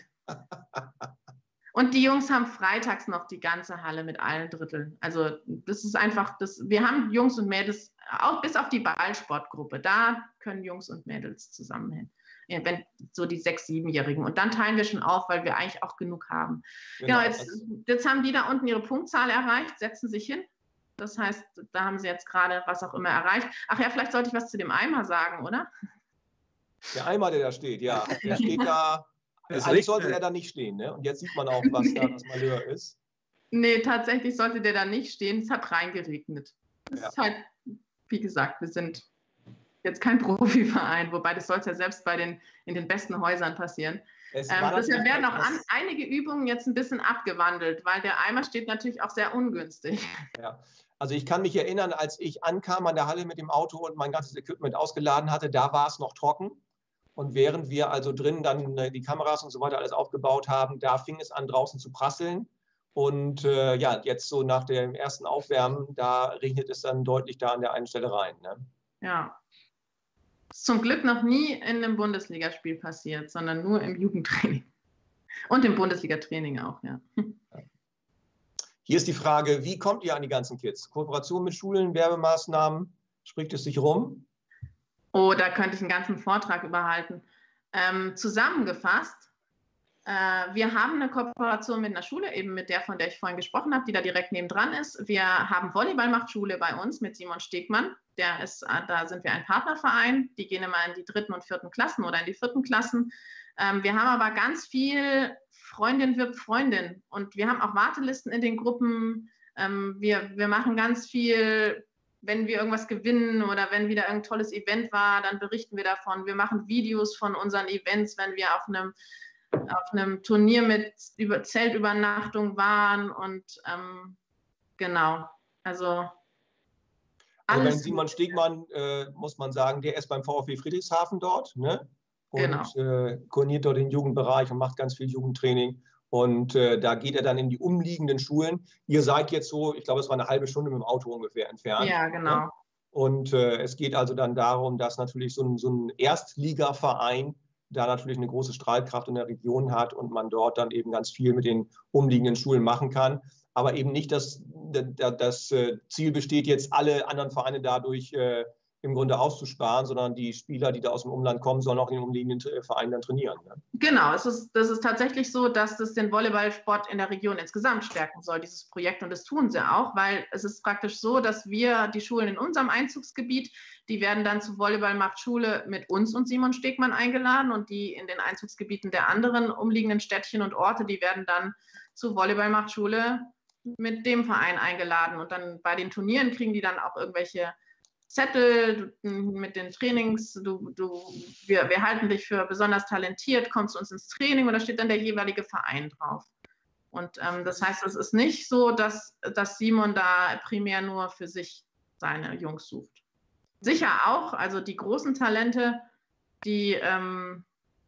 Und die Jungs haben freitags noch die ganze Halle mit allen Dritteln. Also das ist einfach, das, wir haben Jungs und Mädels, auch bis auf die Ballsportgruppe, da können Jungs und Mädels zusammen hin. Ja, wenn so die sechs-, siebenjährigen. Und dann teilen wir schon auf, weil wir eigentlich auch genug haben. Genau, genau jetzt, jetzt haben die da unten ihre Punktzahl erreicht, setzen sich hin. Das heißt, da haben sie jetzt gerade was auch immer erreicht. Ach ja, vielleicht sollte ich was zu dem Eimer sagen, oder? Der Eimer, der da steht, ja. Der steht da. Eigentlich sollte er da nicht stehen, ne? Und jetzt sieht man auch, was da das Malheur ist. Nee, tatsächlich sollte der da nicht stehen. Es hat reingeregnet. Das Ja. ist halt, wie gesagt, wir sind jetzt kein Profiverein, wobei das soll es ja selbst bei den, in den besten Häusern passieren. Ähm, deshalb werden auch an, einige Übungen jetzt ein bisschen abgewandelt, weil der Eimer steht natürlich auch sehr ungünstig. Ja. Also ich kann mich erinnern, als ich ankam an der Halle mit dem Auto und mein ganzes Equipment ausgeladen hatte, da war es noch trocken. Und während wir also drinnen dann die Kameras und so weiter alles aufgebaut haben, da fing es an, draußen zu prasseln. Und äh, ja, jetzt so nach dem ersten Aufwärmen, da regnet es dann deutlich da an der einen Stelle rein. Ne? Ja. Das ist zum Glück noch nie in einem Bundesligaspiel passiert, sondern nur im Jugendtraining. Und im Bundesliga-Training auch, ja. Hier ist die Frage, wie kommt ihr an die ganzen Kids? Kooperation mit Schulen, Werbemaßnahmen, spricht es sich rum? Oh, da könnte ich einen ganzen Vortrag überhalten. Ähm, zusammengefasst, äh, wir haben eine Kooperation mit einer Schule, eben mit der, von der ich vorhin gesprochen habe, die da direkt nebendran ist. Wir haben Volleyball-Macht-Schule bei uns mit Simon Stegmann. Der ist, da sind wir ein Partnerverein. Die gehen immer in die dritten und vierten Klassen oder in die vierten Klassen. Ähm, wir haben aber ganz viel Freundin wirbt Freundin. Und wir haben auch Wartelisten in den Gruppen. Ähm, wir, wir machen ganz viel. Wenn wir irgendwas gewinnen oder wenn wieder ein tolles Event war, dann berichten wir davon. Wir machen Videos von unseren Events, wenn wir auf einem, auf einem Turnier mit über Zeltübernachtung waren. Und ähm, genau, also alles. Also Simon Stegmann, äh, muss man sagen, der ist beim VfB Friedrichshafen dort, ne? Und genau. äh, koordiniert dort den Jugendbereich und macht ganz viel Jugendtraining. Und äh, da geht er dann in die umliegenden Schulen. Ihr seid jetzt so, ich glaube, es war eine halbe Stunde mit dem Auto ungefähr entfernt. Ja, genau. Ja? Und äh, es geht also dann darum, dass natürlich so ein, so ein Erstligaverein da natürlich eine große Strahlkraft in der Region hat und man dort dann eben ganz viel mit den umliegenden Schulen machen kann. Aber eben nicht, dass das, das Ziel besteht, jetzt alle anderen Vereine dadurch äh, im Grunde auszusparen, sondern die Spieler, die da aus dem Umland kommen, sollen auch in den umliegenden Vereinen dann trainieren. Ne? Genau, es ist, das ist tatsächlich so, dass das den Volleyballsport in der Region insgesamt stärken soll, dieses Projekt. Und das tun sie auch, weil es ist praktisch so, dass wir die Schulen in unserem Einzugsgebiet, die werden dann zur Volleyballmacht-Schule mit uns und Simon Stegmann eingeladen und die in den Einzugsgebieten der anderen umliegenden Städtchen und Orte, die werden dann zur Volleyballmacht-Schule mit dem Verein eingeladen. Und dann bei den Turnieren kriegen die dann auch irgendwelche Zettel mit den Trainings, du, du, wir, wir halten dich für besonders talentiert, kommst du uns ins Training und da steht dann der jeweilige Verein drauf. Und ähm, das heißt, es ist nicht so, dass, dass Simon da primär nur für sich seine Jungs sucht. Sicher auch, also die großen Talente, die, ähm,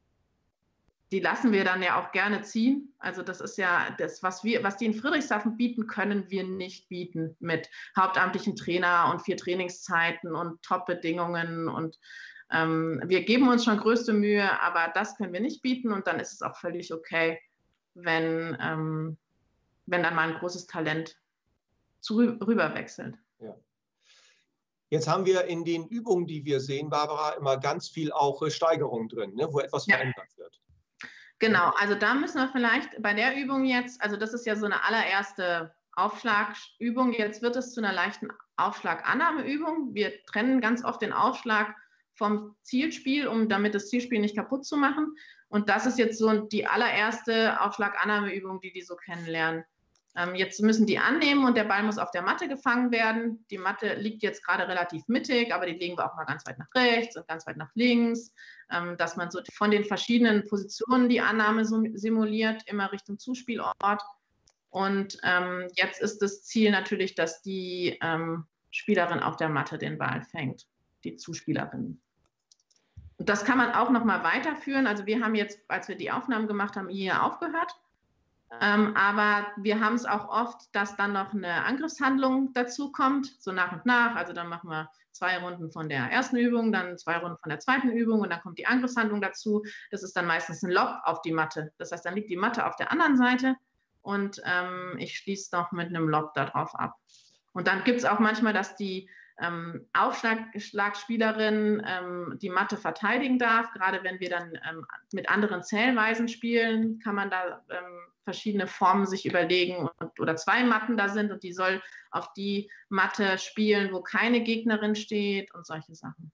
die lassen wir dann ja auch gerne ziehen. Also das ist ja das, was wir, was die in Friedrichshafen bieten, können wir nicht bieten mit hauptamtlichen Trainer und vier Trainingszeiten und Top-Bedingungen. Und ähm, wir geben uns schon größte Mühe, aber das können wir nicht bieten. Und dann ist es auch völlig okay, wenn, ähm, wenn dann mal ein großes Talent zu, rüber wechselt. Ja. Jetzt haben wir in den Übungen, die wir sehen, Barbara, immer ganz viel auch Steigerung drin, ne, wo etwas ja. verändert wird. Genau, also da müssen wir vielleicht bei der Übung jetzt, also das ist ja so eine allererste Aufschlagübung, jetzt wird es zu einer leichten Aufschlagannahmeübung. Wir trennen ganz oft den Aufschlag vom Zielspiel, um damit das Zielspiel nicht kaputt zu machen. Und das ist jetzt so die allererste Aufschlagannahmeübung, die die so kennenlernen. Ähm, jetzt müssen die annehmen und der Ball muss auf der Matte gefangen werden. Die Matte liegt jetzt gerade relativ mittig, aber die legen wir auch mal ganz weit nach rechts und ganz weit nach links, ähm, dass man so von den verschiedenen Positionen die Annahme simuliert, immer Richtung Zuspielort. Und ähm, jetzt ist das Ziel natürlich, dass die ähm, Spielerin auf der Matte den Ball fängt, die Zuspielerin. Das kann man auch noch mal weiterführen. Also wir haben jetzt, als wir die Aufnahmen gemacht haben, hier aufgehört. Ähm, aber wir haben es auch oft, dass dann noch eine Angriffshandlung dazu kommt, so nach und nach. Also dann machen wir zwei Runden von der ersten Übung, dann zwei Runden von der zweiten Übung und dann kommt die Angriffshandlung dazu. Das ist dann meistens ein Lob auf die Matte. Das heißt, dann liegt die Matte auf der anderen Seite und ähm, ich schließe noch mit einem Lob darauf ab. Und dann gibt es auch manchmal, dass die ähm, Aufschlagspielerin ähm, die Matte verteidigen darf. Gerade wenn wir dann ähm, mit anderen Zählweisen spielen, kann man da ähm, verschiedene Formen sich überlegen und, oder zwei Matten da sind und die soll auf die Matte spielen, wo keine Gegnerin steht und solche Sachen.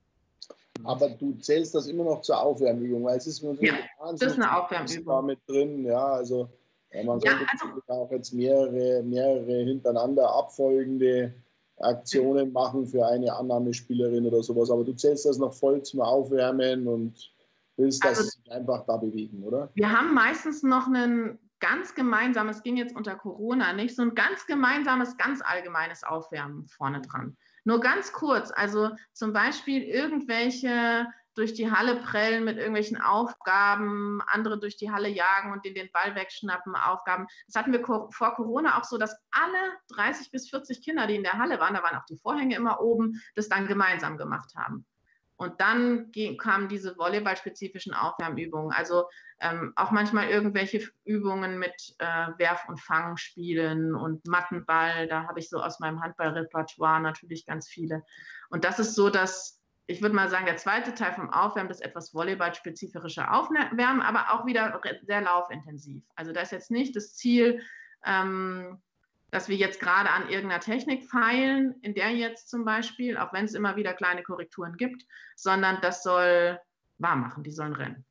Aber du zählst das immer noch zur Aufwärmübung, weil es ist natürlich ja, das ist eine Aufwärmübung mit drin, ja, also ja, man ja, sollte also, auch jetzt mehrere, mehrere hintereinander abfolgende Aktionen machen für eine Annahmespielerin oder sowas, aber du zählst das noch voll zum Aufwärmen und willst das also, einfach da bewegen, oder? Wir haben meistens noch ein ganz gemeinsames, es ging jetzt unter Corona nicht, so ein ganz gemeinsames, ganz allgemeines Aufwärmen vorne dran. Nur ganz kurz, also zum Beispiel irgendwelche durch die Halle prellen mit irgendwelchen Aufgaben, andere durch die Halle jagen und denen den Ball wegschnappen, Aufgaben. Das hatten wir vor Corona auch so, dass alle dreißig bis vierzig Kinder, die in der Halle waren, da waren auch die Vorhänge immer oben, das dann gemeinsam gemacht haben. Und dann kamen diese volleyballspezifischen Aufwärmübungen, also ähm, auch manchmal irgendwelche Übungen mit äh, Werf- und Fangspielen und Mattenball, da habe ich so aus meinem Handballrepertoire natürlich ganz viele. Und das ist so, dass ich würde mal sagen, der zweite Teil vom Aufwärmen, das etwas volleyballspezifische Aufwärmen, aber auch wieder sehr laufintensiv. Also da ist jetzt nicht das Ziel, ähm, dass wir jetzt gerade an irgendeiner Technik feilen, in der jetzt zum Beispiel, auch wenn es immer wieder kleine Korrekturen gibt, sondern das soll warm machen, die sollen rennen.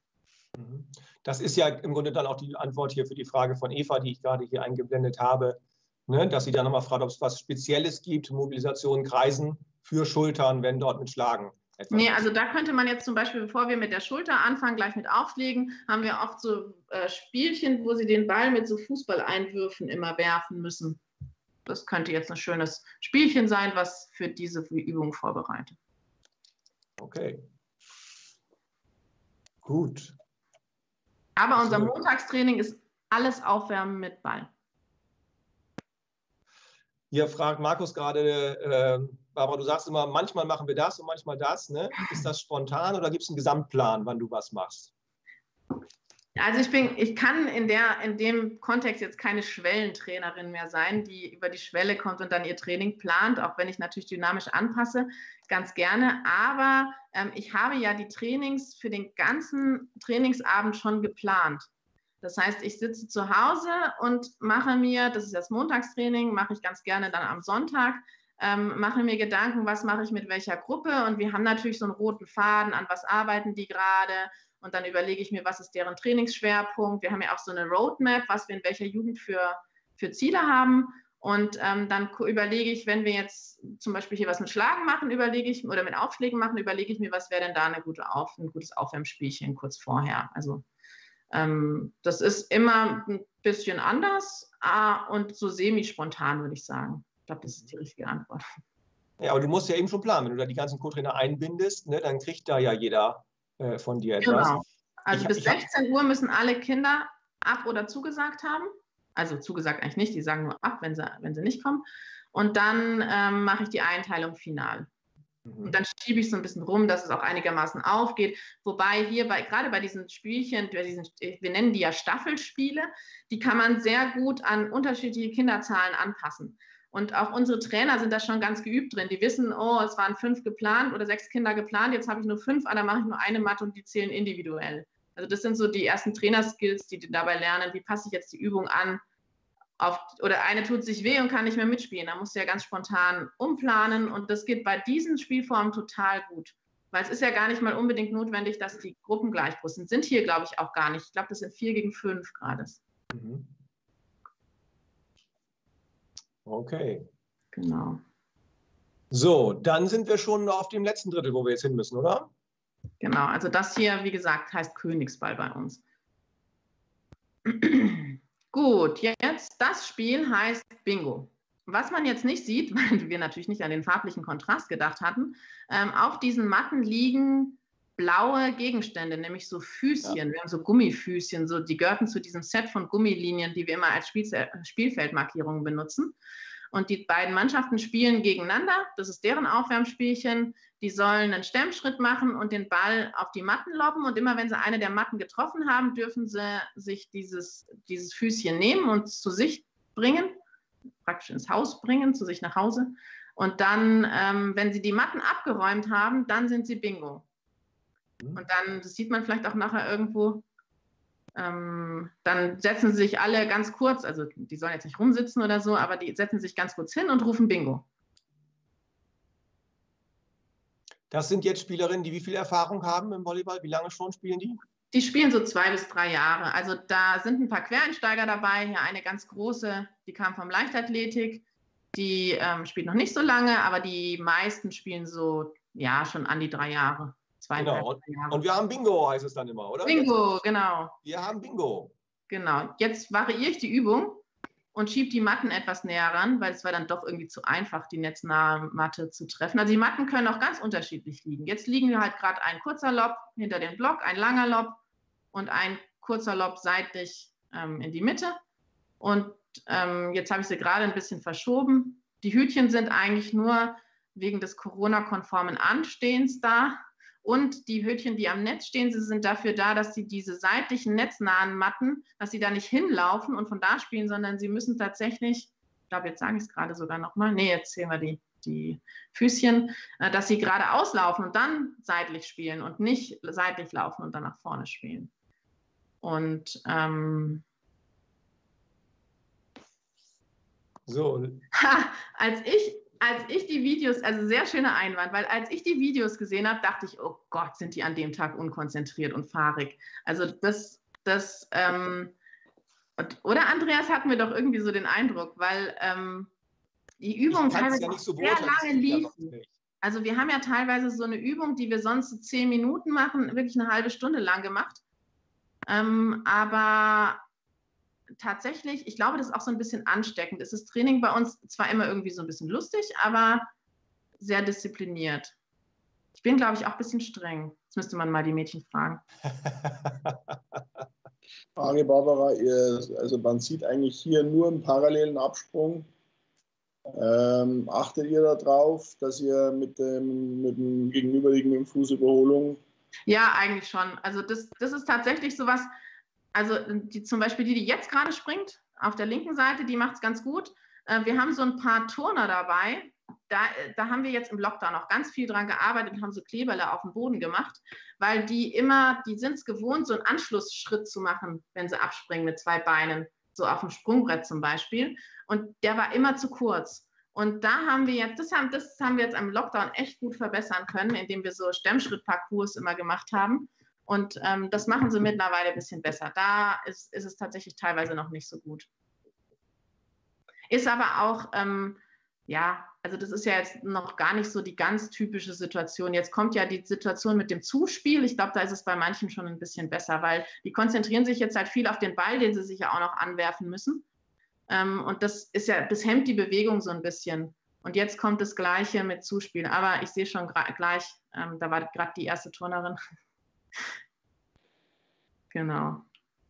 Das ist ja im Grunde dann auch die Antwort hier für die Frage von Eva, die ich gerade hier eingeblendet habe, ne, dass sie dann nochmal fragt, ob es was Spezielles gibt, Mobilisationen, Kreisen für Schultern, wenn dort mit Schlagen. Nee, also da könnte man jetzt zum Beispiel, bevor wir mit der Schulter anfangen, gleich mit Aufschlägen, haben wir oft so äh, Spielchen, wo sie den Ball mit so Fußballeinwürfen immer werfen müssen. Das könnte jetzt ein schönes Spielchen sein, was für diese Übung vorbereitet. Okay. Gut. Aber unser Montagstraining ist alles Aufwärmen mit Ball. Hier fragt Markus gerade, äh, Barbara, du sagst immer, manchmal machen wir das und manchmal das. Ne? Ist das spontan oder gibt es einen Gesamtplan, wann du was machst? Also ich bin, ich kann in, der, in dem Kontext jetzt keine Schwellentrainerin mehr sein, die über die Schwelle kommt und dann ihr Training plant, auch wenn ich natürlich dynamisch anpasse, ganz gerne. Aber ähm, ich habe ja die Trainings für den ganzen Trainingsabend schon geplant. Das heißt, ich sitze zu Hause und mache mir, das ist das Montagstraining, mache ich ganz gerne dann am Sonntag, ähm, mache mir Gedanken, was mache ich mit welcher Gruppe. Und wir haben natürlich so einen roten Faden, an was arbeiten die gerade. Und dann überlege ich mir, was ist deren Trainingsschwerpunkt. Wir haben ja auch so eine Roadmap, was wir in welcher Jugend für, für Ziele haben. Und ähm, dann überlege ich, wenn wir jetzt zum Beispiel hier was mit Schlagen machen, überlege ich, oder mit Aufschlägen machen, überlege ich mir, was wäre denn da eine gute Auf, ein gutes Aufwärmspielchen kurz vorher. Also ähm, das ist immer ein bisschen anders äh, und so semi-spontan, würde ich sagen. Ich glaube, das ist die richtige Antwort. Ja, aber du musst ja eben schon planen. Wenn du da die ganzen Co-Trainer einbindest, ne, dann kriegt da ja jeder äh, von dir etwas. Genau. Also ich, bis ich, sechzehn Uhr müssen alle Kinder ab- oder zugesagt haben. Also zugesagt eigentlich nicht, die sagen nur ab, wenn sie, wenn sie nicht kommen. Und dann ähm, mache ich die Einteilung final. Mhm. Und dann schiebe ich so ein bisschen rum, dass es auch einigermaßen aufgeht. Wobei hier, bei, gerade bei diesen Spielchen, bei diesen, wir nennen die ja Staffelspiele, die kann man sehr gut an unterschiedliche Kinderzahlen anpassen. Und auch unsere Trainer sind da schon ganz geübt drin. Die wissen, oh, es waren fünf geplant oder sechs Kinder geplant, jetzt habe ich nur fünf, aber dann mache ich nur eine Matte und die zählen individuell. Also das sind so die ersten Trainerskills, die die dabei lernen, wie passe ich jetzt die Übung an. Auf, oder eine tut sich weh und kann nicht mehr mitspielen. Da musst du ja ganz spontan umplanen und das geht bei diesen Spielformen total gut. Weil es ist ja gar nicht mal unbedingt notwendig, dass die Gruppen gleich groß sind. Sind hier, glaube ich, auch gar nicht. Ich glaube, das sind vier gegen fünf gerade. Mhm. Okay. Genau. So, dann sind wir schon auf dem letzten Drittel, wo wir jetzt hin müssen, oder? Genau, also das hier, wie gesagt, heißt Königsball bei uns. Gut, jetzt das Spiel heißt Bingo. Was man jetzt nicht sieht, weil wir natürlich nicht an den farblichen Kontrast gedacht hatten, ähm, auf diesen Matten liegen blaue Gegenstände, nämlich so Füßchen. Ja. Wir haben so Gummifüßchen, so, die gehörten zu diesem Set von Gummilinien, die wir immer als Spiel Spielfeldmarkierungen benutzen. Und die beiden Mannschaften spielen gegeneinander. Das ist deren Aufwärmspielchen. Die sollen einen Stemmschritt machen und den Ball auf die Matten lobben. Und immer wenn sie eine der Matten getroffen haben, dürfen sie sich dieses, dieses Füßchen nehmen und zu sich bringen, praktisch ins Haus bringen, zu sich nach Hause. Und dann, ähm, wenn sie die Matten abgeräumt haben, dann sind sie Bingo. Und dann, das sieht man vielleicht auch nachher irgendwo, ähm, dann setzen sie sich alle ganz kurz, also die sollen jetzt nicht rumsitzen oder so, aber die setzen sich ganz kurz hin und rufen Bingo. Das sind jetzt Spielerinnen, die wie viel Erfahrung haben im Volleyball? Wie lange schon spielen die? Die spielen so zwei bis drei Jahre. Also da sind ein paar Quereinsteiger dabei. Hier eine ganz große, die kam vom Leichtathletik. Die ähm, spielt noch nicht so lange, aber die meisten spielen so, ja, schon an die drei Jahre. Genau. Und, und wir haben Bingo, heißt es dann immer, oder? Bingo, jetzt, genau. Wir haben Bingo. Genau. Jetzt variiere ich die Übung und schiebe die Matten etwas näher ran, weil es war dann doch irgendwie zu einfach, die netznahe Matte zu treffen. Also die Matten können auch ganz unterschiedlich liegen. Jetzt liegen wir halt gerade ein kurzer Lob hinter dem Block, ein langer Lob und ein kurzer Lob seitlich ähm, in die Mitte. Und ähm, jetzt habe ich sie gerade ein bisschen verschoben. Die Hütchen sind eigentlich nur wegen des Corona-konformen Anstehens da. Und die Hütchen, die am Netz stehen, sie sind dafür da, dass sie diese seitlichen netznahen Matten, dass sie da nicht hinlaufen und von da spielen, sondern sie müssen tatsächlich, ich glaube, jetzt sage ich es gerade sogar nochmal, nee, jetzt sehen wir die, die Füßchen, dass sie gerade auslaufen und dann seitlich spielen und nicht seitlich laufen und dann nach vorne spielen. Und ähm, so. Ha, als ich Als ich die Videos, also sehr schöner Einwand, weil als ich die Videos gesehen habe, dachte ich, oh Gott, sind die an dem Tag unkonzentriert und fahrig. Also das, das ähm, oder Andreas, hatten wir doch irgendwie so den Eindruck, weil ähm, die Übung teilweise ja nicht so sehr lange liefen. Also wir haben ja teilweise so eine Übung, die wir sonst so zehn Minuten machen, wirklich eine halbe Stunde lang gemacht. Ähm, aber tatsächlich, ich glaube, das ist auch so ein bisschen ansteckend. Es ist Training bei uns zwar immer irgendwie so ein bisschen lustig, aber sehr diszipliniert. Ich bin, glaube ich, auch ein bisschen streng. Das müsste man mal die Mädchen fragen. Frage, Barbara, ihr, also man sieht eigentlich hier nur einen parallelen Absprung. Ähm, achtet ihr darauf, dass ihr mit dem, mit dem gegenüberliegenden Fuß Überholung? Ja, eigentlich schon. Also das, das ist tatsächlich sowas. Also die, zum Beispiel die, die jetzt gerade springt, auf der linken Seite, die macht es ganz gut. Äh, wir haben so ein paar Turner dabei. Da, da haben wir jetzt im Lockdown auch ganz viel dran gearbeitet und haben so Kleberle auf den Boden gemacht, weil die immer, die sind es gewohnt, so einen Anschlussschritt zu machen, wenn sie abspringen mit zwei Beinen, so auf dem Sprungbrett zum Beispiel. Und der war immer zu kurz. Und da haben wir jetzt, das haben, das haben wir jetzt am Lockdown echt gut verbessern können, indem wir so Stemmschrittparcours immer gemacht haben. Und ähm, das machen sie mittlerweile ein bisschen besser. Da ist, ist es tatsächlich teilweise noch nicht so gut. Ist aber auch, ähm, ja, also das ist ja jetzt noch gar nicht so die ganz typische Situation. Jetzt kommt ja die Situation mit dem Zuspiel. Ich glaube, da ist es bei manchen schon ein bisschen besser, weil die konzentrieren sich jetzt halt viel auf den Ball, den sie sich ja auch noch anwerfen müssen. Ähm, und das ist ja, das hemmt die Bewegung so ein bisschen. Und jetzt kommt das Gleiche mit Zuspiel. Aber ich sehe schon gleich, ähm, da war gerade die erste Turnerin. Genau.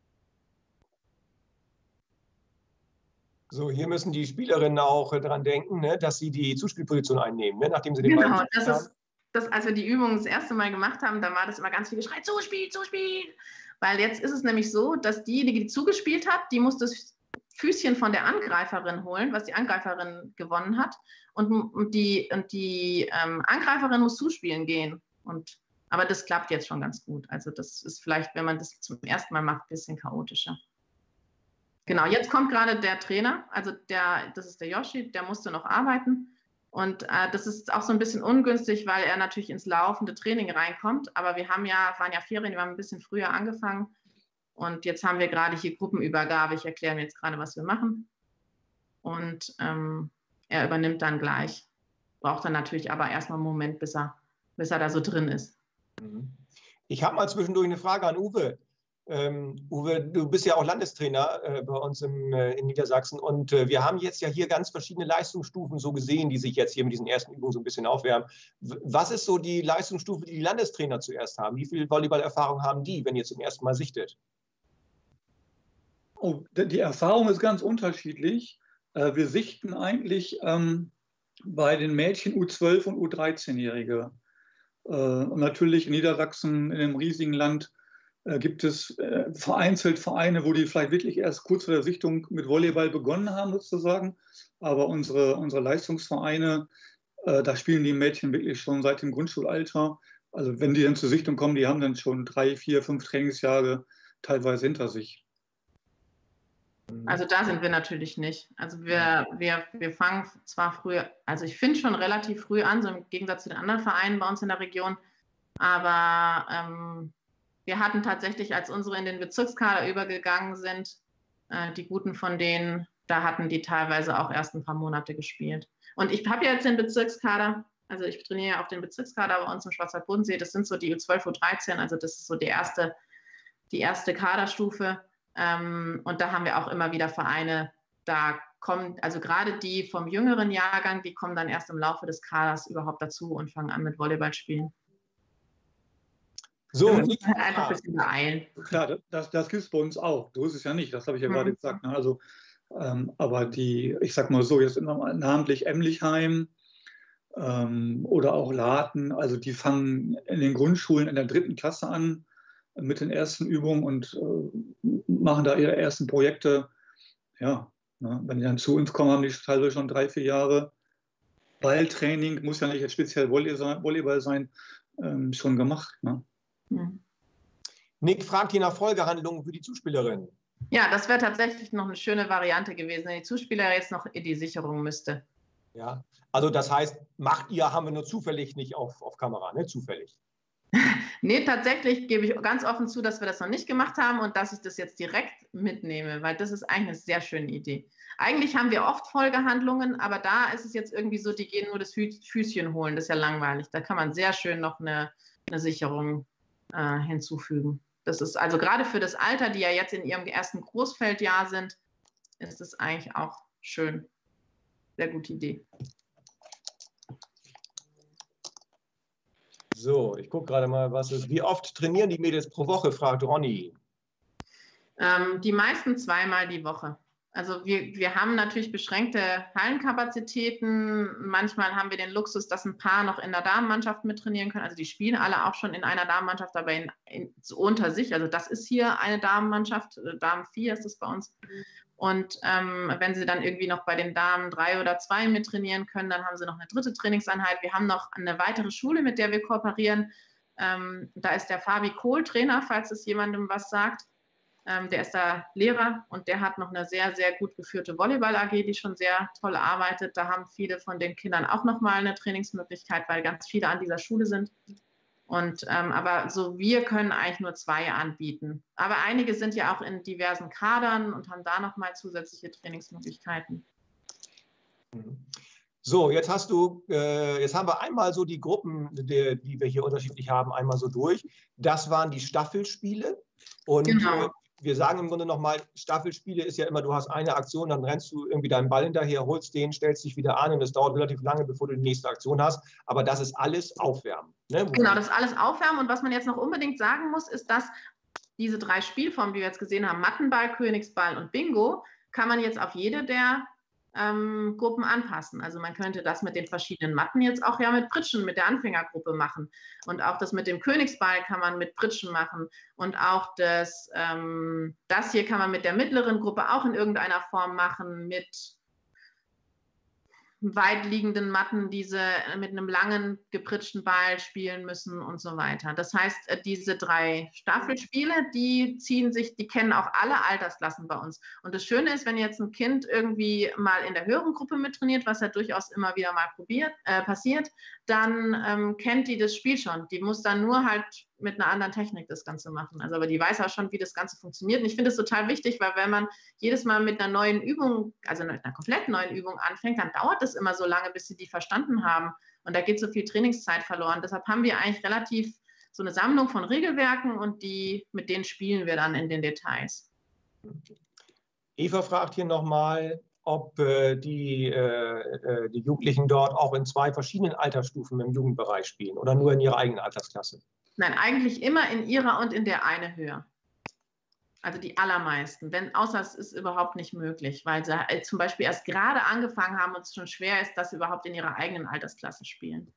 So, hier müssen die Spielerinnen auch äh, daran denken, ne, dass sie die Zuspielposition einnehmen, ne, nachdem sie den Genau, Ball das ist, das, als wir die Übung das erste Mal gemacht haben, da war das immer ganz viel Geschrei, Zuspiel, Zuspiel. Weil jetzt ist es nämlich so, dass diejenige, die zugespielt hat, die muss das Füßchen von der Angreiferin holen, was die Angreiferin gewonnen hat. Und, und die, und die ähm, Angreiferin muss zuspielen gehen. Und Aber das klappt jetzt schon ganz gut. Also das ist vielleicht, wenn man das zum ersten Mal macht, ein bisschen chaotischer. Genau, jetzt kommt gerade der Trainer, also der, das ist der Yoshi, der musste noch arbeiten. Und äh, das ist auch so ein bisschen ungünstig, weil er natürlich ins laufende Training reinkommt. Aber wir haben ja, waren ja Ferien, wir haben ein bisschen früher angefangen. Und jetzt haben wir gerade hier Gruppenübergabe. Ich erkläre mir jetzt gerade, was wir machen. Und ähm, er übernimmt dann gleich. Braucht dann natürlich aber erstmal einen Moment, bis er, bis er da so drin ist. Ich habe mal zwischendurch eine Frage an Uwe. Ähm, Uwe, du bist ja auch Landestrainer äh, bei uns im, äh, in Niedersachsen und äh, wir haben jetzt ja hier ganz verschiedene Leistungsstufen so gesehen, die sich jetzt hier mit diesen ersten Übungen so ein bisschen aufwärmen. W was ist so die Leistungsstufe, die die Landestrainer zuerst haben? Wie viel Volleyball-Erfahrung haben die, wenn ihr zum ersten Mal sichtet? Oh, die Erfahrung ist ganz unterschiedlich. Äh, wir sichten eigentlich ähm, bei den Mädchen U zwölf- und U dreizehn-Jährige. Äh, und natürlich in Niedersachsen, in einem riesigen Land, gibt es äh, vereinzelt Vereine, wo die vielleicht wirklich erst kurz vor der Sichtung mit Volleyball begonnen haben, sozusagen. Aber unsere, unsere Leistungsvereine, äh, da spielen die Mädchen wirklich schon seit dem Grundschulalter. Also wenn die dann zur Sichtung kommen, die haben dann schon drei, vier, fünf Trainingsjahre teilweise hinter sich. Also da sind wir natürlich nicht. Also wir, wir, wir fangen zwar früh, also ich finde schon relativ früh an, so im Gegensatz zu den anderen Vereinen bei uns in der Region, aber ähm, wir hatten tatsächlich, als unsere in den Bezirkskader übergegangen sind, äh, die Guten von denen, da hatten die teilweise auch erst ein paar Monate gespielt. Und ich habe ja jetzt den Bezirkskader, also ich trainiere ja auch den Bezirkskader bei uns im Schwarzwald-Bodensee, das sind so die U zwölf, U dreizehn, also das ist so die erste, die erste Kaderstufe. Ähm, und da haben wir auch immer wieder Vereine, da kommen, also gerade die vom jüngeren Jahrgang, die kommen dann erst im Laufe des Kaders überhaupt dazu und fangen an mit Volleyballspielen. So, wir müssen halt einfach ein bisschen beeilen. Klar, das, das gibt es bei uns auch. So ist es ja nicht, das habe ich ja mhm. gerade gesagt. Ne? Also, ähm, aber die, ich sag mal so, jetzt namentlich Emlichheim ähm, oder auch Laten, also die fangen in den Grundschulen in der dritten Klasse an mit den ersten Übungen und äh, machen da ihre ersten Projekte. Ja, ne? Wenn die dann zu uns kommen, haben die teilweise schon drei, vier Jahre Balltraining, muss ja nicht jetzt speziell Volleyball sein, ähm, schon gemacht. Ne? Mhm. Nick fragt hier nach Folgehandlungen für die Zuspielerin. Ja, das wäre tatsächlich noch eine schöne Variante gewesen, wenn die Zuspieler jetzt noch in die Sicherung müsste. Ja, also das heißt, macht ihr, haben wir nur zufällig nicht auf, auf Kamera, ne? Zufällig. Nee, tatsächlich gebe ich ganz offen zu, dass wir das noch nicht gemacht haben und dass ich das jetzt direkt mitnehme, weil das ist eigentlich eine sehr schöne Idee. Eigentlich haben wir oft Folgehandlungen, aber da ist es jetzt irgendwie so, die gehen nur das Füßchen holen, das ist ja langweilig. Da kann man sehr schön noch eine, eine Sicherung äh, hinzufügen. Das ist also gerade für das Alter, die ja jetzt in ihrem ersten Großfeldjahr sind, ist es eigentlich auch schön. Sehr gute Idee. So, ich gucke gerade mal, was ist. Wie oft trainieren die Mädels pro Woche, fragt Ronny. Ähm, die meisten zweimal die Woche. Also wir, wir haben natürlich beschränkte Hallenkapazitäten. Manchmal haben wir den Luxus, dass ein paar noch in der Damenmannschaft mittrainieren können. Also die spielen alle auch schon in einer Damenmannschaft, aber in, in, so unter sich. Also das ist hier eine Damenmannschaft, Damen vier ist es bei uns. Und ähm, wenn sie dann irgendwie noch bei den Damen drei oder zwei mittrainieren können, dann haben sie noch eine dritte Trainingseinheit. Wir haben noch eine weitere Schule, mit der wir kooperieren. Ähm, da ist der Fabi Kohl Trainer, falls es jemandem was sagt. Ähm, der ist da Lehrer und der hat noch eine sehr, sehr gut geführte Volleyball-A G, die schon sehr toll arbeitet. Da haben viele von den Kindern auch nochmal eine Trainingsmöglichkeit, weil ganz viele an dieser Schule sind. Und, ähm, aber so wir können eigentlich nur zwei anbieten. Aber einige sind ja auch in diversen Kadern und haben da nochmal zusätzliche Trainingsmöglichkeiten. So, jetzt hast du, äh, jetzt haben wir einmal so die Gruppen, die, die wir hier unterschiedlich haben, einmal so durch. Das waren die Staffelspiele. Und genau. äh, wir sagen im Grunde nochmal, Staffelspiele ist ja immer, du hast eine Aktion, dann rennst du irgendwie deinen Ball hinterher, holst den, stellst dich wieder an und es dauert relativ lange, bevor du die nächste Aktion hast. Aber das ist alles Aufwärmen. Ne? Genau, das ist alles Aufwärmen. Und was man jetzt noch unbedingt sagen muss, ist, dass diese drei Spielformen, die wir jetzt gesehen haben, Mattenball, Königsball und Bingo, kann man jetzt auf jede der ähm, Gruppen anpassen. Also man könnte das mit den verschiedenen Matten jetzt auch ja mit Pritschen, mit der Anfängergruppe machen. Und auch das mit dem Königsball kann man mit Pritschen machen. Und auch das, ähm, das hier kann man mit der mittleren Gruppe auch in irgendeiner Form machen, mit weit liegenden Matten, die sie mit einem langen, gepritschten Ball spielen müssen und so weiter. Das heißt, diese drei Staffelspiele, die ziehen sich, die kennen auch alle Altersklassen bei uns. Und das Schöne ist, wenn jetzt ein Kind irgendwie mal in der höheren Gruppe mittrainiert, was ja durchaus immer wieder mal probiert, äh, passiert, dann ähm, kennt die das Spiel schon. Die muss dann nur halt mit einer anderen Technik das Ganze machen. Also aber die weiß auch schon, wie das Ganze funktioniert. Und ich finde es total wichtig, weil wenn man jedes Mal mit einer neuen Übung, also mit einer komplett neuen Übung anfängt, dann dauert es immer so lange, bis sie die verstanden haben. Und da geht so viel Trainingszeit verloren. Deshalb haben wir eigentlich relativ so eine Sammlung von Regelwerken und die, mit denen spielen wir dann in den Details. Eva fragt hier nochmal, ob äh, die, äh, die Jugendlichen dort auch in zwei verschiedenen Altersstufen im Jugendbereich spielen oder nur in ihrer eigenen Altersklasse. Nein, eigentlich immer in ihrer und in der eine Höhe. Also die allermeisten, wenn, außer es ist überhaupt nicht möglich, weil sie äh, zum Beispiel erst gerade angefangen haben und es schon schwer ist, dass sie überhaupt in ihrer eigenen Altersklasse spielen.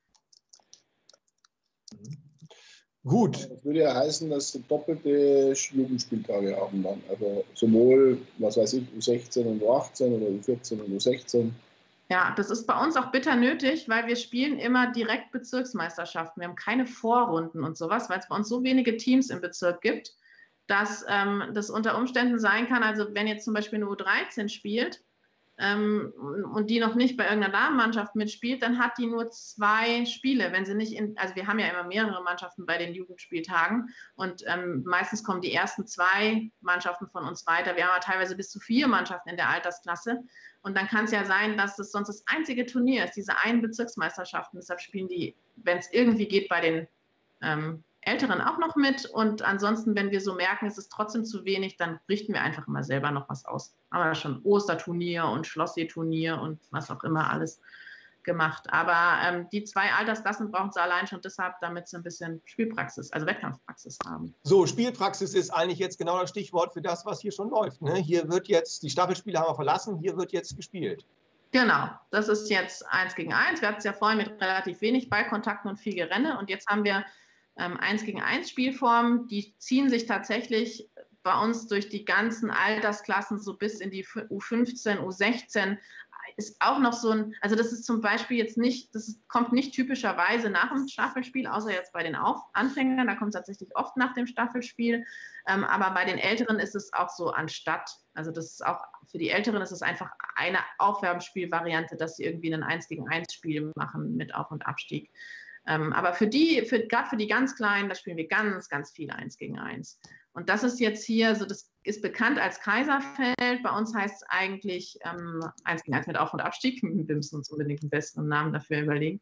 Gut. Das würde ja heißen, dass sie doppelte Jugendspieltage haben dann. Also sowohl, was weiß ich, U sechzehn und U achtzehn oder U vierzehn und U sechzehn. Ja, das ist bei uns auch bitter nötig, weil wir spielen immer direkt Bezirksmeisterschaften. Wir haben keine Vorrunden und sowas, weil es bei uns so wenige Teams im Bezirk gibt, dass ähm, das unter Umständen sein kann, also wenn jetzt zum Beispiel eine U dreizehn spielt ähm, und die noch nicht bei irgendeiner Damenmannschaft mitspielt, dann hat die nur zwei Spiele, wenn sie nicht in, also wir haben ja immer mehrere Mannschaften bei den Jugendspieltagen und ähm, meistens kommen die ersten zwei Mannschaften von uns weiter. Wir haben ja teilweise bis zu vier Mannschaften in der Altersklasse und dann kann es ja sein, dass das sonst das einzige Turnier ist, diese einen Bezirksmeisterschaften, deshalb spielen die, wenn es irgendwie geht, bei den ähm, Älteren auch noch mit und ansonsten, wenn wir so merken, es ist trotzdem zu wenig, dann richten wir einfach immer selber noch was aus. Haben wir schon Osterturnier und Schlosssee-Turnier und was auch immer alles gemacht. Aber ähm, die zwei Altersklassen brauchen sie allein schon deshalb, damit sie ein bisschen Spielpraxis, also Wettkampfpraxis haben. So, Spielpraxis ist eigentlich jetzt genau das Stichwort für das, was hier schon läuft. Ne? Hier wird jetzt, die Staffelspiele haben wir verlassen, hier wird jetzt gespielt. Genau, das ist jetzt eins gegen eins. Wir hatten es ja vorhin mit relativ wenig Ballkontakten und viel Gerenne und jetzt haben wir Ähm, eins gegen eins Spielformen, die ziehen sich tatsächlich bei uns durch die ganzen Altersklassen so bis in die U fünfzehn, U sechzehn. Ist auch noch so ein, also das ist zum Beispiel jetzt nicht, das ist, kommt nicht typischerweise nach dem Staffelspiel, außer jetzt bei den Auf Anfängern, da kommt es tatsächlich oft nach dem Staffelspiel, ähm, aber bei den Älteren ist es auch so anstatt, also das ist auch, für die Älteren ist es einfach eine Aufwärmspielvariante, dass sie irgendwie ein eins gegen eins Spiel machen mit Auf- und Abstieg. Ähm, aber für die, für, gerade für die ganz Kleinen, da spielen wir ganz, ganz viel eins gegen eins. Und das ist jetzt hier, so das ist bekannt als Kaiserfeld. Bei uns heißt es eigentlich ähm, eins gegen eins mit Auf- und Abstieg. Wir müssen uns unbedingt einen besseren Namen dafür überlegen.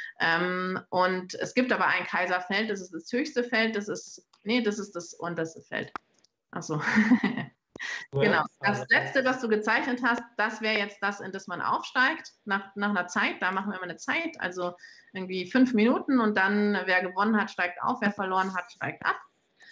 Ähm, und es gibt aber ein Kaiserfeld, das ist das höchste Feld, das ist, nee, das ist das unterste Feld. Ach so. Genau. Das letzte, was du gezeichnet hast, das wäre jetzt das, in das man aufsteigt, nach, nach einer Zeit. Da machen wir immer eine Zeit, also irgendwie fünf Minuten und dann, wer gewonnen hat, steigt auf, wer verloren hat, steigt ab.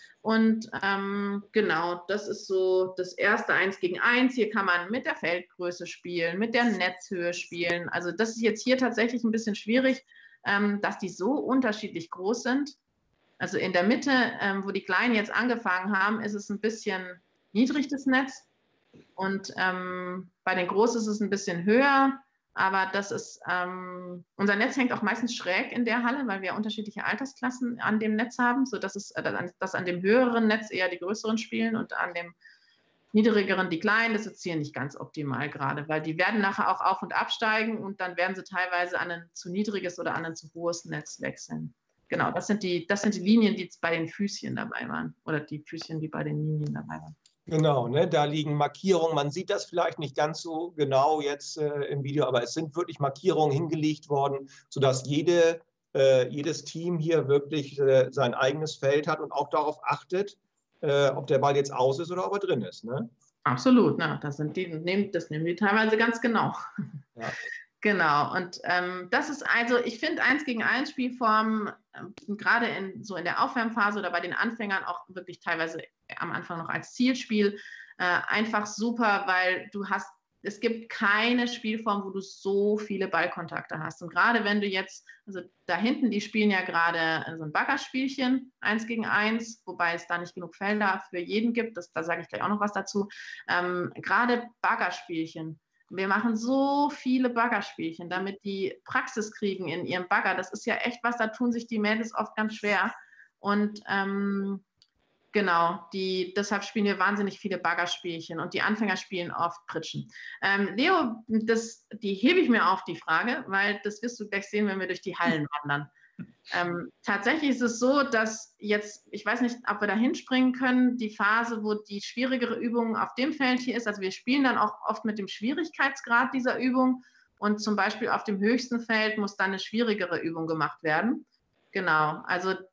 Und ähm, genau, das ist so das erste eins gegen eins. Hier kann man mit der Feldgröße spielen, mit der Netzhöhe spielen. Also das ist jetzt hier tatsächlich ein bisschen schwierig, ähm, dass die so unterschiedlich groß sind. Also in der Mitte, ähm, wo die Kleinen jetzt angefangen haben, ist es ein bisschen niedrig, das Netz. Und ähm, bei den Großen ist es ein bisschen höher. Aber das ist, ähm, unser Netz hängt auch meistens schräg in der Halle, weil wir unterschiedliche Altersklassen an dem Netz haben, sodass es, äh, dass an dem höheren Netz eher die größeren spielen und an dem niedrigeren die kleinen. Das ist hier nicht ganz optimal gerade, weil die werden nachher auch auf- und absteigen und dann werden sie teilweise an ein zu niedriges oder an ein zu hohes Netz wechseln. Genau, das sind die, das sind die Linien, die bei den Füßchen dabei waren oder die Füßchen, die bei den Linien dabei waren. Genau, ne, da liegen Markierungen. Man sieht das vielleicht nicht ganz so genau jetzt äh, im Video, aber es sind wirklich Markierungen hingelegt worden, sodass jede, äh, jedes Team hier wirklich äh, sein eigenes Feld hat und auch darauf achtet, äh, ob der Ball jetzt aus ist oder ob er drin ist. Ne? Absolut, ne? Das, sind die, das nehmen die teilweise ganz genau. Ja. Genau, und ähm, das ist also, ich finde eins gegen eins Spielformen, äh, gerade in, so in der Aufwärmphase oder bei den Anfängern auch wirklich teilweise am Anfang noch als Zielspiel, äh, einfach super, weil du hast, es gibt keine Spielform, wo du so viele Ballkontakte hast. Und gerade wenn du jetzt, also da hinten, die spielen ja gerade so ein Baggerspielchen, eins gegen eins, wobei es da nicht genug Felder für jeden gibt, das, da sage ich gleich auch noch was dazu. Ähm, gerade Baggerspielchen. Wir machen so viele Baggerspielchen, damit die Praxis kriegen in ihrem Bagger. Das ist ja echt was, da tun sich die Mädels oft ganz schwer. Und ähm, genau, die, deshalb spielen wir wahnsinnig viele Baggerspielchen und die Anfänger spielen oft Pritschen. Ähm, Leo, das, die hebe ich mir auf, die Frage, weil das wirst du gleich sehen, wenn wir durch die Hallen wandern. Ähm, tatsächlich ist es so, dass jetzt, ich weiß nicht, ob wir da hinspringen können, die Phase, wo die schwierigere Übung auf dem Feld hier ist, also wir spielen dann auch oft mit dem Schwierigkeitsgrad dieser Übung und zum Beispiel auf dem höchsten Feld muss dann eine schwierigere Übung gemacht werden. Genau, also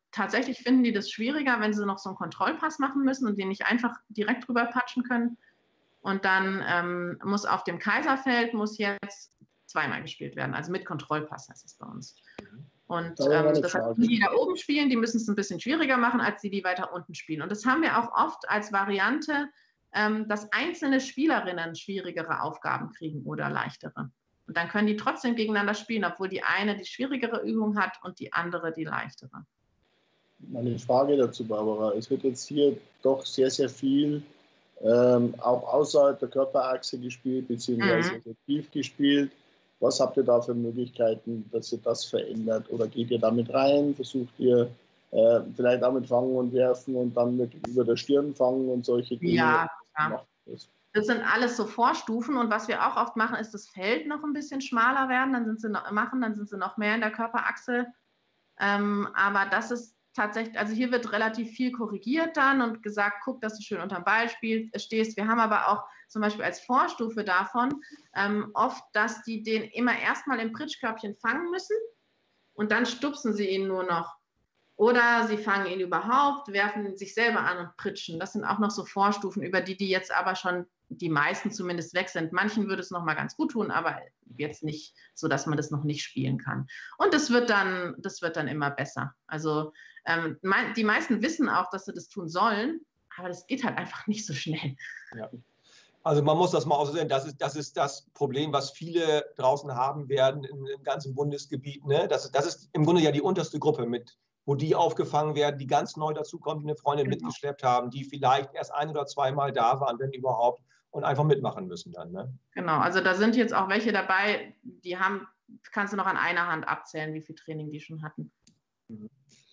tatsächlich finden die das schwieriger, wenn sie noch so einen Kontrollpass machen müssen und den nicht einfach direkt drüber patschen können. Und dann ähm, muss auf dem Kaiserfeld muss jetzt zweimal gespielt werden, also mit Kontrollpass heißt es bei uns. Und ähm, das heißt, die, die da oben spielen, die müssen es ein bisschen schwieriger machen, als die, die weiter unten spielen. Und das haben wir auch oft als Variante, ähm, dass einzelne Spielerinnen schwierigere Aufgaben kriegen oder leichtere. Und dann können die trotzdem gegeneinander spielen, obwohl die eine die schwierigere Übung hat und die andere die leichtere. Meine Frage dazu, Barbara, es wird jetzt hier doch sehr, sehr viel ähm, auch außerhalb der Körperachse gespielt, beziehungsweise mhm. tief gespielt. Was habt ihr da für Möglichkeiten, dass ihr das verändert? Oder geht ihr damit rein? Versucht ihr äh, vielleicht damit fangen und werfen und dann wirklich über der Stirn fangen und solche Dinge? Ja, ja. Das. das sind alles so Vorstufen. Und was wir auch oft machen, ist das Feld noch ein bisschen schmaler werden. Dann sind sie noch, machen, dann sind sie noch mehr in der Körperachse. Ähm, aber das ist tatsächlich, also hier wird relativ viel korrigiert dann und gesagt, guck, dass du schön unterm Ball spielst, stehst. Wir haben aber auch zum Beispiel als Vorstufe davon ähm, oft, dass die den immer erstmal im Pritschkörbchen fangen müssen und dann stupsen sie ihn nur noch. Oder sie fangen ihn überhaupt, werfen sich selber an und pritschen. Das sind auch noch so Vorstufen, über die die jetzt aber schon die meisten zumindest weg sind. Manchen würde es noch mal ganz gut tun, aber jetzt nicht so, dass man das noch nicht spielen kann. Und das wird dann, das wird dann immer besser. Also ähm, mein, die meisten wissen auch, dass sie das tun sollen, aber das geht halt einfach nicht so schnell. Ja. Also man muss das mal aussehen, das ist, das ist das Problem, was viele draußen haben werden im, im ganzen Bundesgebiet. Ne? Das, das ist im Grunde ja die unterste Gruppe, mit, wo die aufgefangen werden, die ganz neu dazukommen, die eine Freundin genau. mitgeschleppt haben, die vielleicht erst ein- oder zweimal da waren, wenn überhaupt, und einfach mitmachen müssen dann. Ne? Genau, also da sind jetzt auch welche dabei, die haben, kannst du noch an einer Hand abzählen, wie viel Training die schon hatten. Mhm.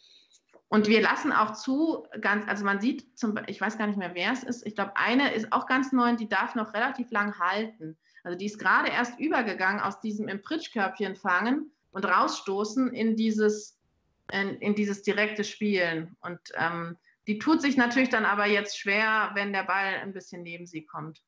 Und wir lassen auch zu, ganz, also man sieht, zum, ich weiß gar nicht mehr, wer es ist, ich glaube, eine ist auch ganz neu und die darf noch relativ lang halten. Also die ist gerade erst übergegangen aus diesem im Pritschkörbchen fangen und rausstoßen in dieses, in, in dieses direkte Spielen. Und ähm, die tut sich natürlich dann aber jetzt schwer, wenn der Ball ein bisschen neben sie kommt.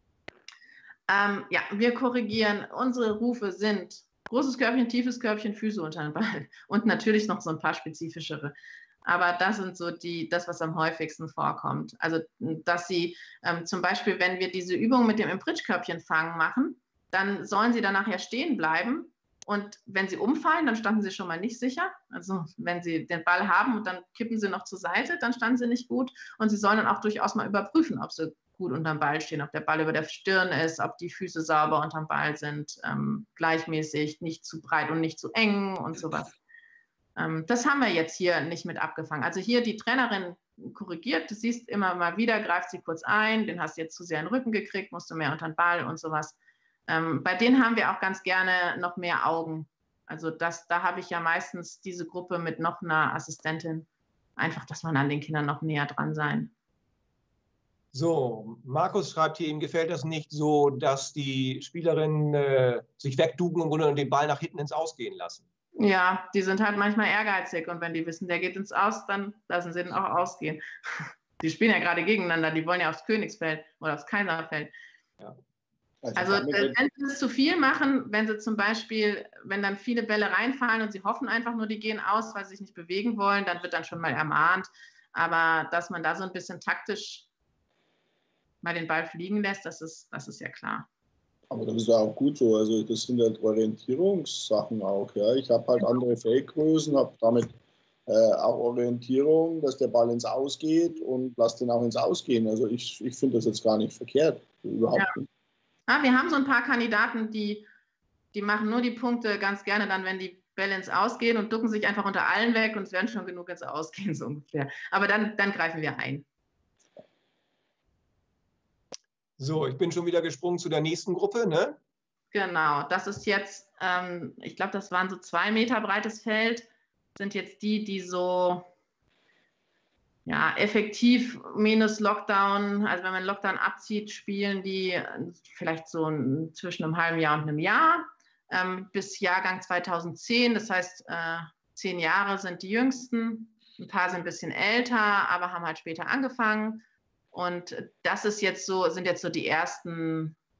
Ähm, ja, wir korrigieren, unsere Rufe sind großes Körbchen, tiefes Körbchen, Füße unter den Ball und natürlich noch so ein paar spezifischere. Aber das sind so die, das, was am häufigsten vorkommt. Also, dass sie ähm, zum Beispiel, wenn wir diese Übung mit dem im Pritschkörbchen fangen machen, dann sollen sie dann nachher stehen bleiben. Und wenn sie umfallen, dann standen sie schon mal nicht sicher. Also wenn sie den Ball haben und dann kippen sie noch zur Seite, dann standen sie nicht gut. Und sie sollen dann auch durchaus mal überprüfen, ob sie gut unterm Ball stehen, ob der Ball über der Stirn ist, ob die Füße sauber unterm Ball sind, ähm, gleichmäßig, nicht zu breit und nicht zu eng und sowas. Ähm, das haben wir jetzt hier nicht mit abgefangen. Also hier die Trainerin korrigiert, du siehst immer mal wieder, greift sie kurz ein, den hast du jetzt zu sehr in den Rücken gekriegt, musst du mehr unter den Ball und sowas. Ähm, bei denen haben wir auch ganz gerne noch mehr Augen. Also das, da habe ich ja meistens diese Gruppe mit noch einer Assistentin. Einfach, dass man an den Kindern noch näher dran sein. So, Markus schreibt hier, ihm gefällt das nicht so, dass die Spielerinnen äh, sich wegducken und den Ball nach hinten ins Ausgehen lassen. Ja, die sind halt manchmal ehrgeizig und wenn die wissen, der geht ins Aus, dann lassen sie den auch ausgehen. Die spielen ja gerade gegeneinander, die wollen ja aufs Königsfeld oder aufs Kaiserfeld. Ja. Also, also wenn sie es zu viel machen, wenn sie zum Beispiel, wenn dann viele Bälle reinfallen und sie hoffen einfach nur, die gehen aus, weil sie sich nicht bewegen wollen, dann wird dann schon mal ermahnt. Aber dass man da so ein bisschen taktisch mal den Ball fliegen lässt, das ist, das ist ja klar. Aber das ist ja auch gut so. Also das sind halt Orientierungssachen auch. Ja. Ich habe halt andere Feldgrößen, habe damit äh, auch Orientierung, dass der Ball ins Aus geht und lasse den auch ins Aus gehen. Also ich, ich finde das jetzt gar nicht verkehrt. Überhaupt ja. nicht. Ja, wir haben so ein paar Kandidaten, die, die machen nur die Punkte ganz gerne dann, wenn die Bälle ins Ausgehen und ducken sich einfach unter allen weg und es werden schon genug ins Ausgehen, so ungefähr. Aber dann, dann greifen wir ein. So, ich bin schon wieder gesprungen zu der nächsten Gruppe, ne? Genau, das ist jetzt, ähm, ich glaube, das waren so zwei Meter breites Feld, sind jetzt die, die so ja, effektiv minus Lockdown, also wenn man Lockdown abzieht, spielen die vielleicht so zwischen einem halben Jahr und einem Jahr ähm, bis Jahrgang zweitausendzehn. Das heißt, äh, zehn Jahre sind die jüngsten. Ein paar sind ein bisschen älter, aber haben halt später angefangen. Und das ist jetzt so, sind jetzt so die ersten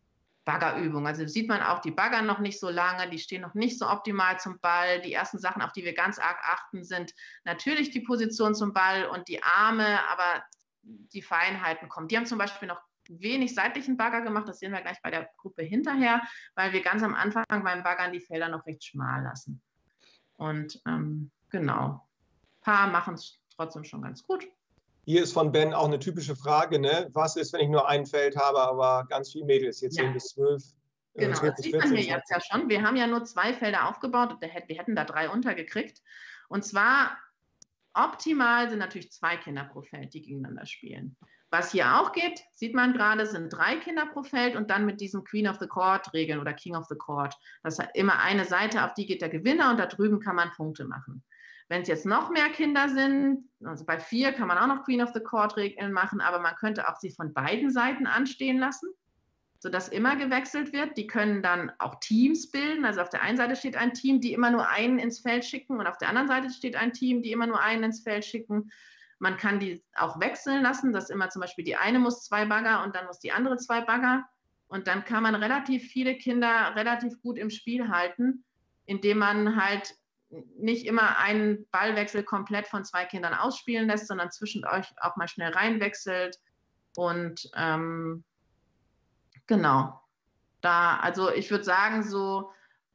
Baggerübung. Also sieht man auch, die baggern noch nicht so lange, die stehen noch nicht so optimal zum Ball. Die ersten Sachen, auf die wir ganz arg achten, sind natürlich die Position zum Ball und die Arme, aber die Feinheiten kommen. Die haben zum Beispiel noch wenig seitlichen Bagger gemacht, das sehen wir gleich bei der Gruppe hinterher, weil wir ganz am Anfang beim Baggern die Felder noch recht schmal lassen. Und ähm, genau, ein paar machen es trotzdem schon ganz gut. Hier ist von Ben auch eine typische Frage, ne? Was ist, wenn ich nur ein Feld habe, aber ganz viele Mädels, jetzt Ja. zehn bis zwölf? Genau, zwölf das bis sieht man vierzehn, hier jetzt ja schon. Wir haben ja nur zwei Felder aufgebaut und wir hätten da drei untergekriegt. Und zwar optimal sind natürlich zwei Kinder pro Feld, die gegeneinander spielen. Was hier auch geht, sieht man gerade, sind drei Kinder pro Feld und dann mit diesen Queen of the Court Regeln oder King of the Court. Das hat immer eine Seite, auf die geht der Gewinner und da drüben kann man Punkte machen. Wenn es jetzt noch mehr Kinder sind, also bei vier kann man auch noch Queen of the Court Regeln machen, aber man könnte auch sie von beiden Seiten anstehen lassen, sodass immer gewechselt wird. Die können dann auch Teams bilden. Also auf der einen Seite steht ein Team, die immer nur einen ins Feld schicken und auf der anderen Seite steht ein Team, die immer nur einen ins Feld schicken. Man kann die auch wechseln lassen, dass immer zum Beispiel die eine muss zwei Bagger und dann muss die andere zwei Bagger. Und dann kann man relativ viele Kinder relativ gut im Spiel halten, indem man halt nicht immer einen Ballwechsel komplett von zwei Kindern ausspielen lässt, sondern zwischendurch auch mal schnell reinwechselt. Und ähm, genau, da, also ich würde sagen, so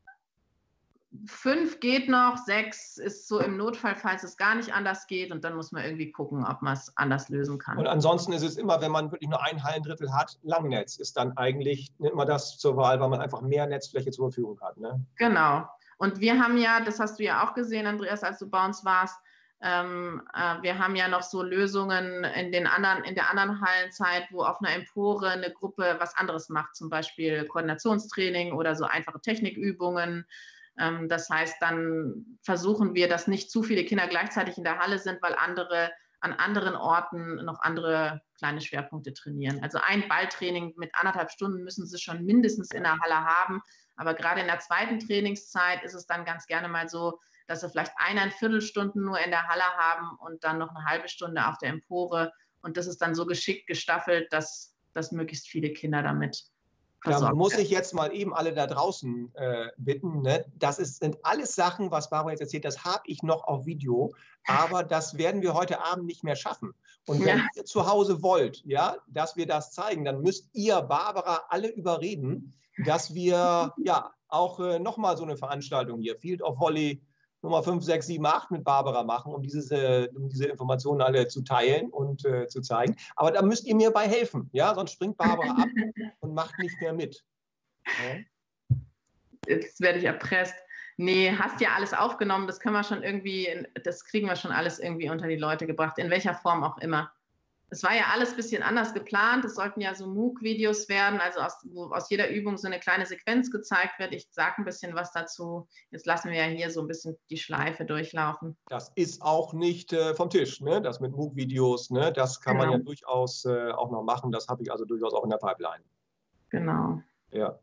fünf geht noch, sechs ist so im Notfall, falls es gar nicht anders geht. Und dann muss man irgendwie gucken, ob man es anders lösen kann. Und ansonsten ist es immer, wenn man wirklich nur ein Hallendrittel hat, Langnetz ist dann eigentlich, nimmt man das zur Wahl, weil man einfach mehr Netzfläche zur Verfügung hat. Ne? Genau. Und wir haben ja, das hast du ja auch gesehen, Andreas, als du bei uns warst, ähm, äh, wir haben ja noch so Lösungen in, den anderen, in der anderen Hallenzeit, wo auf einer Empore eine Gruppe was anderes macht, zum Beispiel Koordinationstraining oder so einfache Technikübungen. Ähm, das heißt, dann versuchen wir, dass nicht zu viele Kinder gleichzeitig in der Halle sind, weil andere an anderen Orten noch andere kleine Schwerpunkte trainieren. Also ein Balltraining mit anderthalb Stunden müssen sie schon mindestens in der Halle haben. Aber gerade in der zweiten Trainingszeit ist es dann ganz gerne mal so, dass sie vielleicht eineinviertel Stunden nur in der Halle haben und dann noch eine halbe Stunde auf der Empore. Und das ist dann so geschickt gestaffelt, dass, dass möglichst viele Kinder damit versorgt werden. Da muss ich jetzt mal eben alle da draußen äh, bitten. Ne? Das ist, sind alles Sachen, was Barbara jetzt erzählt, das habe ich noch auf Video. Aber das werden wir heute Abend nicht mehr schaffen. Und wenn ja. ihr zu Hause wollt, ja, dass wir das zeigen, dann müsst ihr Barbara alle überreden, dass wir ja auch äh, nochmal so eine Veranstaltung hier, Field of Volley Nummer fünf, sechs, sieben, acht mit Barbara machen, um, dieses, äh, um diese Informationen alle zu teilen und äh, zu zeigen. Aber da müsst ihr mir bei helfen, ja? Sonst springt Barbara ab und macht nicht mehr mit. Ja? Jetzt werde ich erpresst. Nee, hast ja alles aufgenommen, das können wir schon irgendwie, das kriegen wir schon alles irgendwie unter die Leute gebracht, in welcher Form auch immer. Es war ja alles ein bisschen anders geplant. Es sollten ja so MOOC-Videos werden, also aus, wo aus jeder Übung so eine kleine Sequenz gezeigt wird. Ich sage ein bisschen was dazu. Jetzt lassen wir ja hier so ein bisschen die Schleife durchlaufen. Das ist auch nicht äh, vom Tisch, ne? Das mit MOOC-Videos, ne? Das kann genau. man ja durchaus äh, auch noch machen. Das habe ich also durchaus auch in der Pipeline. Genau. Ja.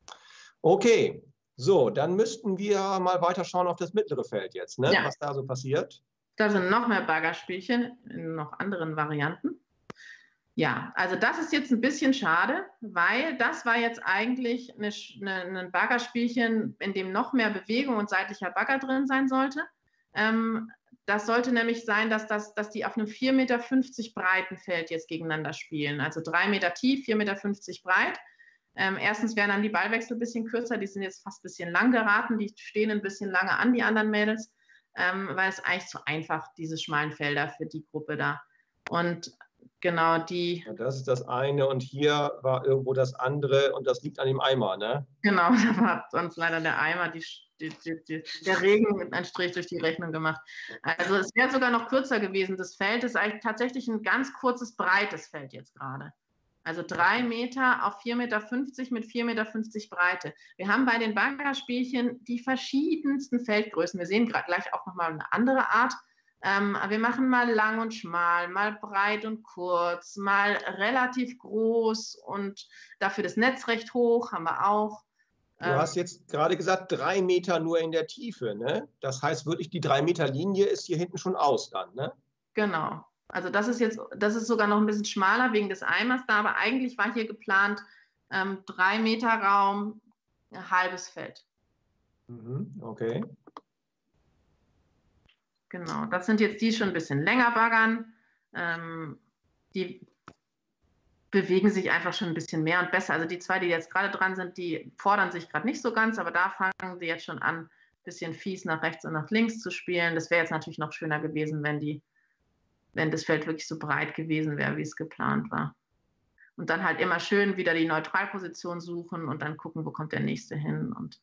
Okay, so, dann müssten wir mal weiter schauen auf das mittlere Feld jetzt, ne? Ja. Was da so passiert. Da sind noch mehr Baggerspielchen in noch anderen Varianten. Ja, also das ist jetzt ein bisschen schade, weil das war jetzt eigentlich eine, eine, ein Baggerspielchen, in dem noch mehr Bewegung und seitlicher Bagger drin sein sollte. Ähm, das sollte nämlich sein, dass, das, dass die auf einem vier Meter fünfzig breiten Feld jetzt gegeneinander spielen. Also drei Meter tief, vier Meter fünfzig breit. Ähm, erstens wären dann die Ballwechsel ein bisschen kürzer, die sind jetzt fast ein bisschen lang geraten, die stehen ein bisschen lange an, die anderen Mädels. Ähm, weil es eigentlich zu einfach, diese schmalen Felder für die Gruppe da. Und genau die... Ja, das ist das eine und hier war irgendwo das andere und das liegt an dem Eimer, ne? Genau, da war sonst leider der Eimer, die, die, die, die, der Regen mit einem Strich durch die Rechnung gemacht. Also es wäre sogar noch kürzer gewesen. Das Feld ist eigentlich tatsächlich ein ganz kurzes, breites Feld jetzt gerade. Also drei Meter auf vier Meter fünfzig mit vier Meter fünfzig Breite. Wir haben bei den Baggerspielchen die verschiedensten Feldgrößen. Wir sehen gleich auch nochmal eine andere Art. Ähm, wir machen mal lang und schmal, mal breit und kurz, mal relativ groß und dafür das Netz recht hoch haben wir auch. Du ähm, hast jetzt gerade gesagt, drei Meter nur in der Tiefe, ne? Das heißt wirklich, die drei Meter Linie ist hier hinten schon aus dann, ne? Genau. Also das ist jetzt, das ist sogar noch ein bisschen schmaler wegen des Eimers da, aber eigentlich war hier geplant ähm, drei Meter Raum, ein halbes Feld. Mhm, okay. Genau, das sind jetzt die schon ein bisschen länger baggern. Ähm, die bewegen sich einfach schon ein bisschen mehr und besser. Also die zwei, die jetzt gerade dran sind, die fordern sich gerade nicht so ganz, aber da fangen sie jetzt schon an, ein bisschen fies nach rechts und nach links zu spielen. Das wäre jetzt natürlich noch schöner gewesen, wenn, die, wenn das Feld wirklich so breit gewesen wäre, wie es geplant war. Und dann halt immer schön wieder die Neutralposition suchen und dann gucken, wo kommt der nächste hin. Und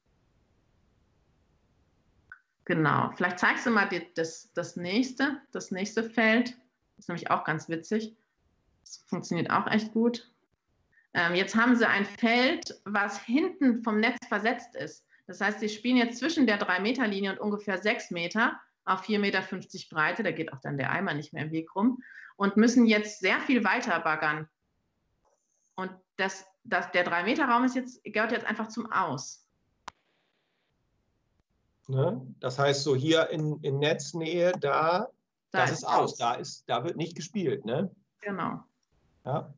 genau, vielleicht zeigst du mal die, das, das, nächste, das nächste Feld. Das ist nämlich auch ganz witzig. Das funktioniert auch echt gut. Ähm, jetzt haben sie ein Feld, was hinten vom Netz versetzt ist. Das heißt, sie spielen jetzt zwischen der drei Meter Linie und ungefähr sechs Meter auf vier Meter fünfzig Breite. Da geht auch dann der Eimer nicht mehr im Weg rum. Und müssen jetzt sehr viel weiter baggern. Und das, das, der drei Meter Raum ist jetzt, gehört jetzt einfach zum Aus. Ne? Das heißt, so hier in, in Netznähe, da, Da das ist ist aus. aus. Da, ist, da wird nicht gespielt. Ne? Genau. Ja.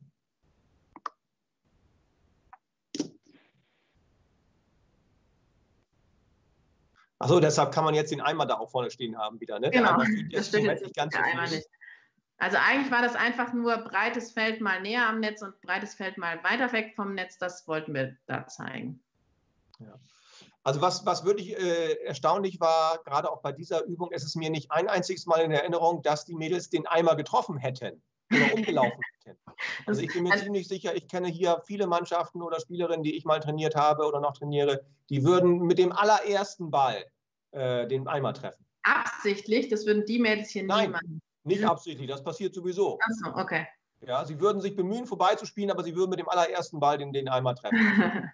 Achso, deshalb kann man jetzt den Eimer da auch vorne stehen haben wieder. Ne? Der Genau, Eimer fliegt das jetzt steht im Moment jetzt nicht ganz der so Eimer viel. nicht. Also eigentlich war das einfach nur breites Feld mal näher am Netz und breites Feld mal weiter weg vom Netz. Das wollten wir da zeigen. Ja. Also was, was wirklich äh, erstaunlich war, gerade auch bei dieser Übung, ist es mir nicht ein einziges Mal in Erinnerung, dass die Mädels den Eimer getroffen hätten oder umgelaufen hätten. Also ich bin mir ziemlich sicher, ich kenne hier viele Mannschaften oder Spielerinnen, die ich mal trainiert habe oder noch trainiere, die würden mit dem allerersten Ball äh, den Eimer treffen. Absichtlich, das würden die Mädels hier Nein, nie machen. nicht absichtlich, das passiert sowieso. Ach so, okay. Ja, sie würden sich bemühen, vorbeizuspielen, aber sie würden mit dem allerersten Ball den, den Eimer treffen.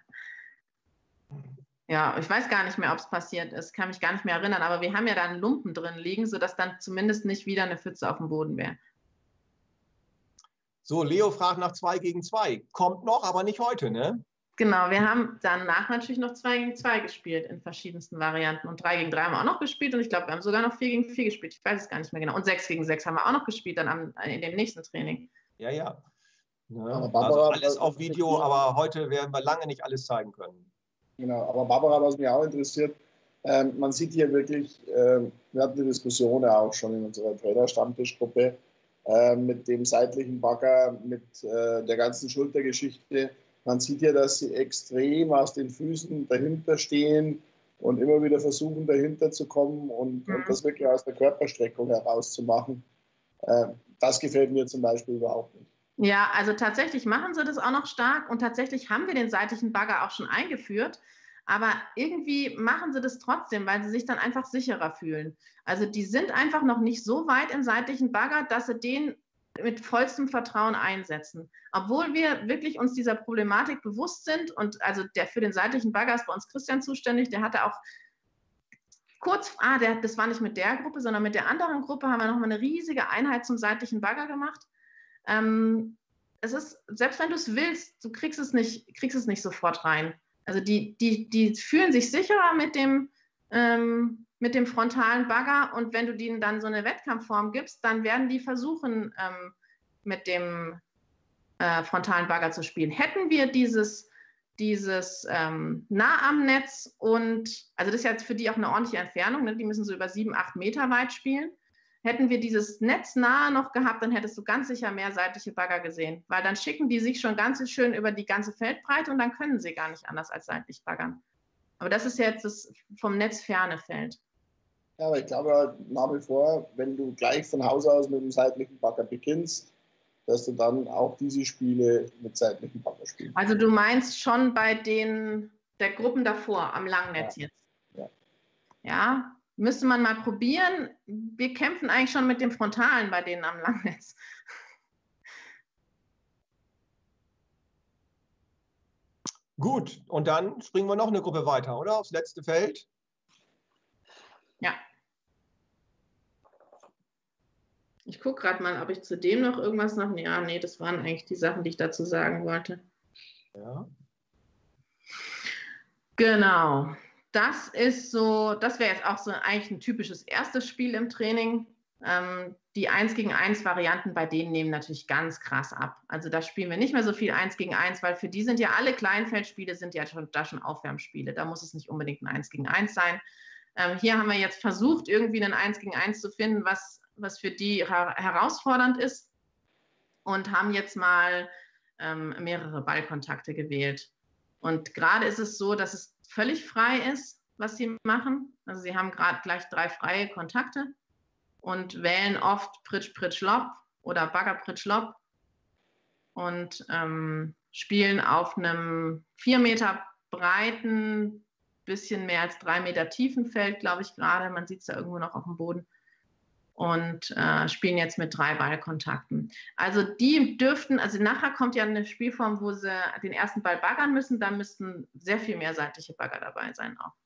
Ja, ich weiß gar nicht mehr, ob es passiert ist, kann mich gar nicht mehr erinnern, aber wir haben ja da einen Lumpen drin liegen, sodass dann zumindest nicht wieder eine Pfütze auf dem Boden wäre. So, Leo fragt nach zwei gegen zwei. Kommt noch, aber nicht heute, ne? Genau, wir haben danach natürlich noch zwei gegen zwei gespielt in verschiedensten Varianten und drei gegen drei haben wir auch noch gespielt und ich glaube, wir haben sogar noch vier gegen vier gespielt, ich weiß es gar nicht mehr genau. Und sechs gegen sechs haben wir auch noch gespielt dann am, in dem nächsten Training. Ja, ja. ja Aber Barbara, also alles auf Video, aber heute werden wir lange nicht alles zeigen können. Genau, aber Barbara, was mich auch interessiert, ähm, man sieht hier wirklich, ähm, wir hatten die Diskussion ja auch schon in unserer Trainer-Stammtischgruppe, äh, mit dem seitlichen Bagger, mit äh, der ganzen Schultergeschichte. Man sieht ja, dass sie extrem aus den Füßen dahinter stehen und immer wieder versuchen, dahinter zu kommen und, mhm. und das wirklich aus der Körperstreckung herauszumachen. Äh, das gefällt mir zum Beispiel überhaupt nicht. Ja, also tatsächlich machen sie das auch noch stark und tatsächlich haben wir den seitlichen Bagger auch schon eingeführt, aber irgendwie machen sie das trotzdem, weil sie sich dann einfach sicherer fühlen. Also die sind einfach noch nicht so weit im seitlichen Bagger, dass sie den mit vollstem Vertrauen einsetzen. Obwohl wir wirklich uns dieser Problematik bewusst sind und also der für den seitlichen Bagger ist bei uns Christian zuständig, der hatte auch kurz, ah, der, das war nicht mit der Gruppe, sondern mit der anderen Gruppe haben wir nochmal eine riesige Einheit zum seitlichen Bagger gemacht. Ähm, es ist, selbst wenn du es willst, du kriegst es nicht, kriegst es nicht sofort rein. Also die, die, die fühlen sich sicherer mit dem, ähm, mit dem frontalen Bagger und wenn du denen dann so eine Wettkampfform gibst, dann werden die versuchen, ähm, mit dem äh, frontalen Bagger zu spielen. Hätten wir dieses, dieses ähm, nah am Netz und, also das ist jetzt für die auch eine ordentliche Entfernung, ne? Die müssen so über sieben, acht Meter weit spielen. Hätten wir dieses Netz nahe noch gehabt, dann hättest du ganz sicher mehr seitliche Bagger gesehen. Weil dann schicken die sich schon ganz schön über die ganze Feldbreite und dann können sie gar nicht anders als seitlich baggern. Aber das ist jetzt das vom Netz ferne Feld. Ja, aber ich glaube nach wie vor, wenn du gleich von Haus aus mit dem seitlichen Bagger beginnst, dass du dann auch diese Spiele mit seitlichen Bagger spielst. Also du meinst schon bei den der Gruppen davor, am Langnetz ja. jetzt? Ja. Ja. Müsste man mal probieren. Wir kämpfen eigentlich schon mit dem Frontalen bei denen am Langnetz. Gut, und dann springen wir noch eine Gruppe weiter, oder? Aufs letzte Feld. Ja. Ich gucke gerade mal, ob ich zu dem noch irgendwas noch... Ja, nee, das waren eigentlich die Sachen, die ich dazu sagen wollte. Ja. Genau. Das ist so, das wäre jetzt auch so eigentlich ein typisches erstes Spiel im Training. Ähm, die eins gegen eins Varianten bei denen nehmen natürlich ganz krass ab. Also da spielen wir nicht mehr so viel eins gegen eins, weil für die sind ja alle Kleinfeldspiele sind ja schon, da schon Aufwärmspiele. Da muss es nicht unbedingt ein eins gegen eins sein. Ähm, hier haben wir jetzt versucht, irgendwie ein eins gegen eins zu finden, was, was für die her herausfordernd ist und haben jetzt mal ähm, mehrere Ballkontakte gewählt. Und gerade ist es so, dass es völlig frei ist, was sie machen. Also sie haben gerade gleich drei freie Kontakte und wählen oft Pritsch, Pritsch, Lob oder Bagger, Pritsch, Lob und ähm, spielen auf einem vier Meter breiten, bisschen mehr als drei Meter tiefen Feld, glaube ich gerade. Man sieht es da irgendwo noch auf dem Boden. Und äh, spielen jetzt mit drei Ballkontakten. Also die dürften, also nachher kommt ja eine Spielform, wo sie den ersten Ball baggern müssen, da müssten sehr viel mehr seitliche Bagger dabei sein auch.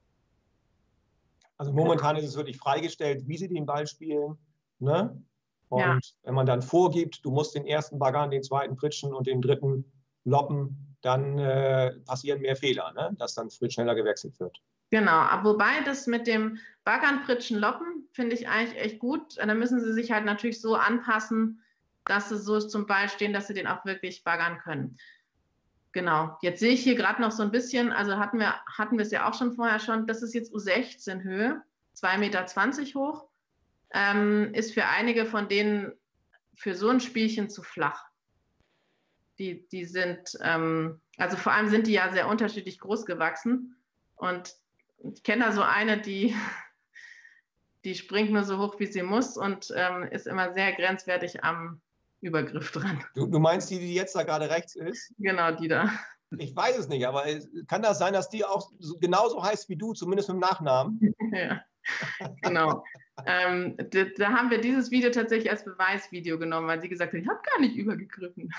Also momentan ist es wirklich freigestellt, wie sie den Ball spielen. Ne? Und ja. Wenn man dann vorgibt, du musst den ersten baggern, den zweiten pritschen und den dritten loppen, dann äh, passieren mehr Fehler, ne? Dass dann schneller gewechselt wird. Genau, aber wobei das mit dem Baggern, Pritschen, Loppen finde ich eigentlich echt gut. Da müssen sie sich halt natürlich so anpassen, dass sie so zum Ball stehen, dass sie den auch wirklich baggern können. Genau, jetzt sehe ich hier gerade noch so ein bisschen, also hatten wir, hatten wir es ja auch schon vorher schon, das ist jetzt U sechzehn Höhe, zwei Meter zwanzig hoch, ähm, ist für einige von denen für so ein Spielchen zu flach. Die, die sind, ähm, also vor allem sind die ja sehr unterschiedlich groß gewachsen und ich kenne da so eine, die, die springt nur so hoch, wie sie muss und ähm, ist immer sehr grenzwertig am Übergriff dran. Du, du meinst die, die jetzt da gerade rechts ist? Genau, die da. Ich weiß es nicht, aber kann das sein, dass die auch so, genauso heißt wie du, zumindest mit dem Nachnamen? Ja, genau. ähm, da, da haben wir dieses Video tatsächlich als Beweisvideo genommen, weil sie gesagt hat, ich habe gar nicht übergegriffen.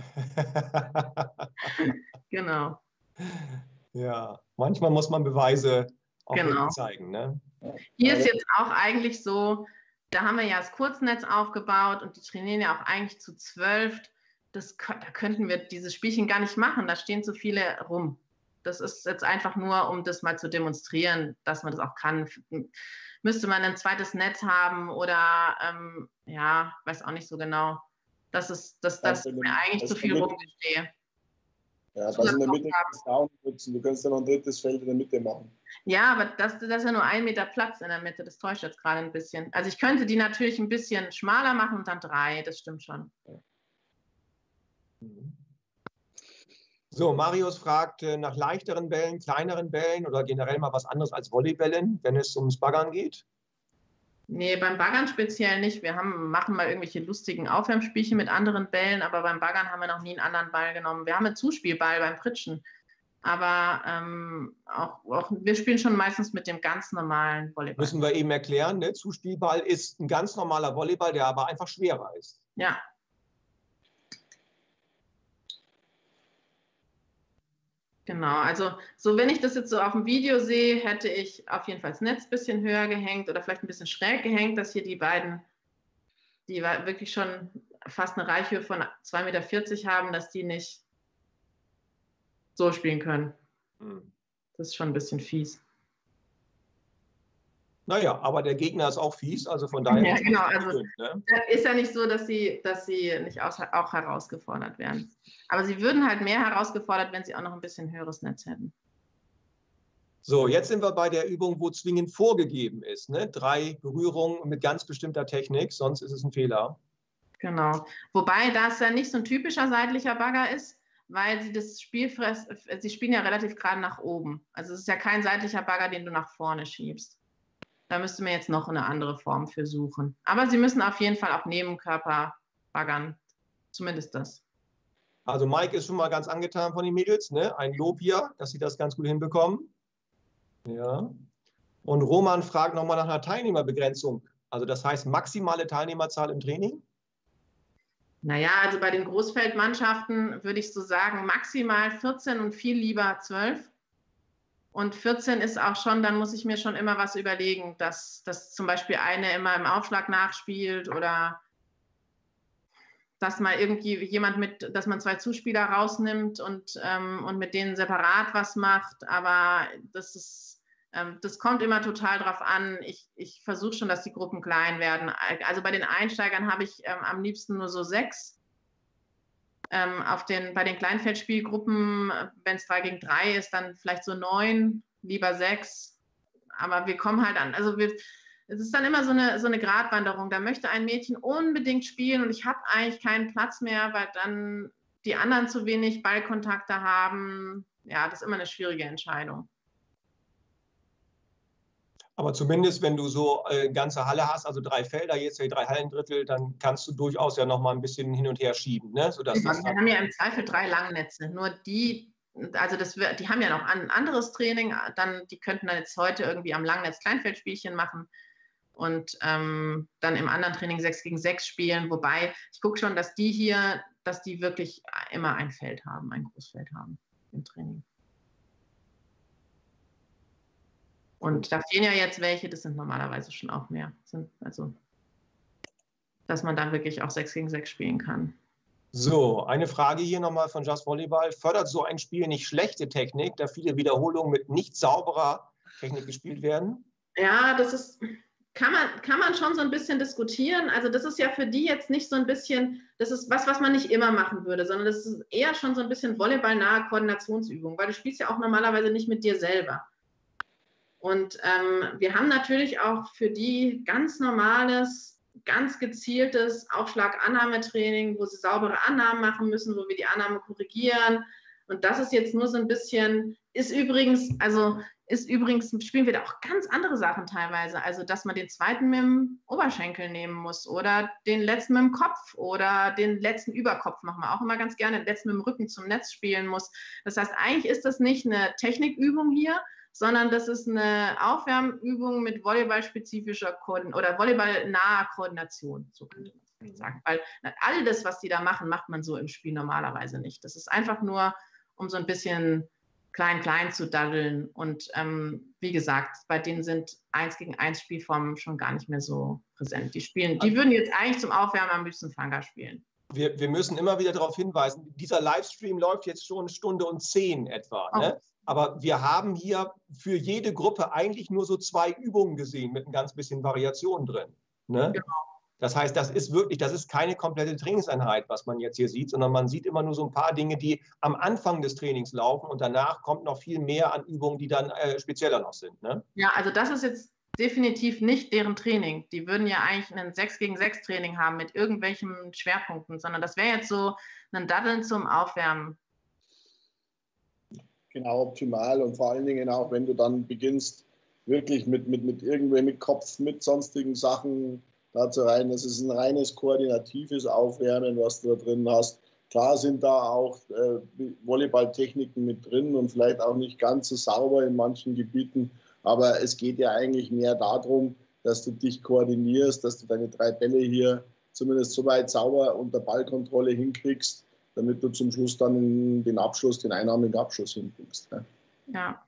Genau. Ja, manchmal muss man Beweise auch genau. zeigen. Ne? Hier ist jetzt auch eigentlich so, da haben wir ja das Kurznetz aufgebaut und die trainieren ja auch eigentlich zu zwölf. Das, da könnten wir dieses Spielchen gar nicht machen, da stehen zu viele rum. Das ist jetzt einfach nur, um das mal zu demonstrieren, dass man das auch kann. Müsste man ein zweites Netz haben oder, ähm, ja, weiß auch nicht so genau. Das ist, dass das ja, mir eigentlich zu viel rumstehe. Ja, das in der Mitte kannst du auch nutzen. Du kannst dann noch ein drittes Feld in der Mitte machen. Ja, aber das, das ist ja nur ein Meter Platz in der Mitte. Das täuscht jetzt gerade ein bisschen. Also ich könnte die natürlich ein bisschen schmaler machen und dann drei. Das stimmt schon. So, Marius fragt äh, nach leichteren Bällen, kleineren Bällen oder generell mal was anderes als Volleybällen, wenn es ums Baggern geht? Nee, beim Baggern speziell nicht. Wir haben, machen mal irgendwelche lustigen Aufwärmspielchen mit anderen Bällen, aber beim Baggern haben wir noch nie einen anderen Ball genommen. Wir haben einen Zuspielball beim Pritschen, aber ähm, auch, auch, wir spielen schon meistens mit dem ganz normalen Volleyball. Müssen wir eben erklären, ne? Zuspielball ist ein ganz normaler Volleyball, der aber einfach schwerer ist. Ja. Genau, also so wenn ich das jetzt so auf dem Video sehe, hätte ich auf jeden Fall das Netz ein bisschen höher gehängt oder vielleicht ein bisschen schräg gehängt, dass hier die beiden, die wirklich schon fast eine Reichhöhe von zwei Meter vierzig haben, dass die nicht so spielen können. Hm. Das ist schon ein bisschen fies. Naja, aber der Gegner ist auch fies, also von daher. Ja, genau, also gewöhnt, ne? Ist ja nicht so, dass sie, dass sie nicht auch, auch herausgefordert werden. Aber sie würden halt mehr herausgefordert, wenn sie auch noch ein bisschen höheres Netz hätten. So, jetzt sind wir bei der Übung, wo zwingend vorgegeben ist. Ne? Drei Berührungen mit ganz bestimmter Technik, sonst ist es ein Fehler. Genau. Wobei das ja nicht so ein typischer seitlicher Bagger ist, weil sie das Spiel, sie spielen ja relativ gerade nach oben. Also es ist ja kein seitlicher Bagger, den du nach vorne schiebst. Da müsste man jetzt noch eine andere Form für suchen. Aber sie müssen auf jeden Fall auch Nebenkörper baggern. Zumindest das. Also Mike ist schon mal ganz angetan von den Mädels. Ne? Ein Lob hier, dass sie das ganz gut hinbekommen. Ja. Und Roman fragt nochmal nach einer Teilnehmerbegrenzung. Also das heißt maximale Teilnehmerzahl im Training? Naja, also bei den Großfeldmannschaften würde ich so sagen maximal vierzehn und viel lieber zwölf. Und vierzehn ist auch schon, dann muss ich mir schon immer was überlegen, dass, dass zum Beispiel eine immer im Aufschlag nachspielt oder dass mal irgendwie jemand mit, dass man zwei Zuspieler rausnimmt und, ähm, und mit denen separat was macht. Aber das ist, Ähm, das kommt immer total drauf an. Ich, ich versuche schon, dass die Gruppen klein werden. Also bei den Einsteigern habe ich ähm, am liebsten nur so sechs. Ähm, auf den, bei den Kleinfeldspielgruppen, wenn es drei gegen drei ist, dann vielleicht so neun, lieber sechs. Aber wir kommen halt an. Also wir, es ist dann immer so eine, so eine Gratwanderung. Da möchte ein Mädchen unbedingt spielen und ich habe eigentlich keinen Platz mehr, weil dann die anderen zu wenig Ballkontakte haben. Ja, das ist immer eine schwierige Entscheidung. Aber zumindest, wenn du so äh, ganze Halle hast, also drei Felder, jetzt drei Hallendrittel, dann kannst du durchaus ja noch mal ein bisschen hin und her schieben, ne? Sodass ja, das wir haben ja im Zweifel drei Langnetze. Nur die, also das, die haben ja noch ein anderes Training, dann, die könnten dann jetzt heute irgendwie am Langnetz Kleinfeldspielchen machen und ähm, dann im anderen Training sechs gegen sechs spielen. Wobei, ich gucke schon, dass die hier, dass die wirklich immer ein Feld haben, ein Großfeld haben im Training. Und da fehlen ja jetzt welche, das sind normalerweise schon auch mehr. Sind also, dass man dann wirklich auch sechs gegen sechs spielen kann. So, eine Frage hier nochmal von Just Volleyball. Fördert so ein Spiel nicht schlechte Technik, da viele Wiederholungen mit nicht sauberer Technik gespielt werden? Ja, das ist, kann man, kann man schon so ein bisschen diskutieren. Also das ist ja für die jetzt nicht so ein bisschen, das ist was, was man nicht immer machen würde, sondern das ist eher schon so ein bisschen volleyballnahe Koordinationsübung, weil du spielst ja auch normalerweise nicht mit dir selber. Und ähm, wir haben natürlich auch für die ganz normales, ganz gezieltes Aufschlag-Annahmetraining, wo sie saubere Annahmen machen müssen, wo wir die Annahme korrigieren. Und das ist jetzt nur so ein bisschen, ist übrigens, also ist übrigens, spielen wir da auch ganz andere Sachen teilweise. Also, dass man den zweiten mit dem Oberschenkel nehmen muss oder den letzten mit dem Kopf oder den letzten Überkopf machen wir auch immer ganz gerne, den letzten mit dem Rücken zum Netz spielen muss. Das heißt, eigentlich ist das nicht eine Technikübung hier, sondern das ist eine Aufwärmübung mit volleyballspezifischer Koordination oder volleyballnaher Koordination, so könnte man sagen. Weil all das, was die da machen, macht man so im Spiel normalerweise nicht. Das ist einfach nur, um so ein bisschen klein-klein zu daddeln. Und ähm, wie gesagt, bei denen sind eins gegen eins Spielformen schon gar nicht mehr so präsent. Die spielen, die würden jetzt eigentlich zum Aufwärmen am liebsten Fanga spielen. Wir, wir müssen immer wieder darauf hinweisen, dieser Livestream läuft jetzt schon eine Stunde und zehn etwa. Oh. Ne? Aber wir haben hier für jede Gruppe eigentlich nur so zwei Übungen gesehen mit ein ganz bisschen Variation drin. Ne? Genau. Das heißt, das ist wirklich, das ist keine komplette Trainingseinheit, was man jetzt hier sieht, sondern man sieht immer nur so ein paar Dinge, die am Anfang des Trainings laufen und danach kommt noch viel mehr an Übungen, die dann äh, spezieller noch sind. Ne? Ja, also das ist jetzt definitiv nicht deren Training. Die würden ja eigentlich ein sechs gegen sechs Training haben mit irgendwelchen Schwerpunkten, sondern das wäre jetzt so ein Daddeln zum Aufwärmen. Genau, optimal und vor allen Dingen auch, wenn du dann beginnst, wirklich mit, mit, mit irgendwem, mit Kopf, mit sonstigen Sachen dazu rein. Das ist ein reines koordinatives Aufwärmen, was du da drin hast. Klar sind da auch äh, Volleyballtechniken mit drin und vielleicht auch nicht ganz so sauber in manchen Gebieten, aber es geht ja eigentlich mehr darum, dass du dich koordinierst, dass du deine drei Bälle hier zumindest so weit sauber unter Ballkontrolle hinkriegst, damit du zum Schluss dann den Abschluss, den einarmigen Abschluss hinkriegst. Ja. Ja.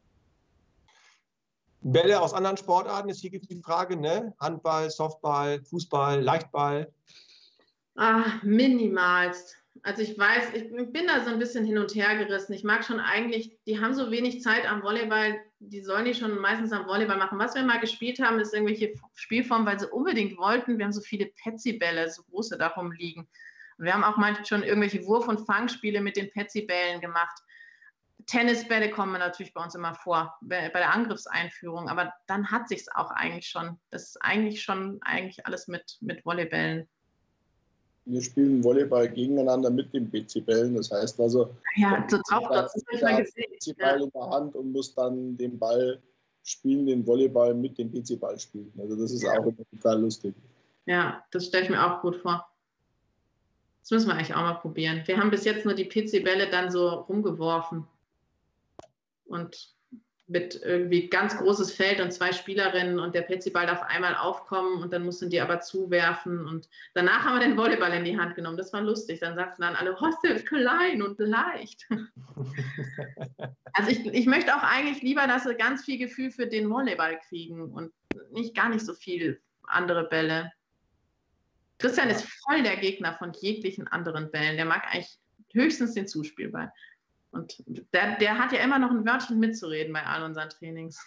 Bälle aus anderen Sportarten ist hier die Frage, ne? Handball, Softball, Fußball, Leichtball? Ah, minimalst. Also ich weiß, ich bin da so ein bisschen hin und her gerissen. Ich mag schon eigentlich, die haben so wenig Zeit am Volleyball, die sollen die schon meistens am Volleyball machen. Was wir mal gespielt haben, ist irgendwelche Spielformen, weil sie unbedingt wollten. Wir haben so viele Petsy-Bälle, so große darum liegen. Und wir haben auch manchmal schon irgendwelche Wurf- und Fangspiele mit den Petsy-Bällen gemacht. Tennisbälle kommen natürlich bei uns immer vor, bei der Angriffseinführung, aber dann hat sich es auch eigentlich schon. Das ist eigentlich schon eigentlich alles mit, mit Volleybällen. Wir spielen Volleyball gegeneinander mit den P C-Bällen, das heißt also, ja, so drauf, das habe ich mal gesehen. P C-Ball ja. in der Hand und muss dann den Ball spielen, den Volleyball mit dem P C-Ball spielen. Also das ist ja. auch total lustig. Ja, das stelle ich mir auch gut vor. Das müssen wir eigentlich auch mal probieren. Wir haben bis jetzt nur die P C-Bälle dann so rumgeworfen. Und mit irgendwie ganz großes Feld und zwei Spielerinnen und der Petsy-Ball darf einmal aufkommen und dann mussten die aber zuwerfen und danach haben wir den Volleyball in die Hand genommen. Das war lustig. Dann sagten dann alle, oh, der ist klein und leicht. Also ich, ich möchte auch eigentlich lieber, dass sie ganz viel Gefühl für den Volleyball kriegen und nicht gar nicht so viel andere Bälle. Christian ist voll der Gegner von jeglichen anderen Bällen. Der mag eigentlich höchstens den Zuspielball. Und der, der hat ja immer noch ein Wörtchen mitzureden bei all unseren Trainings.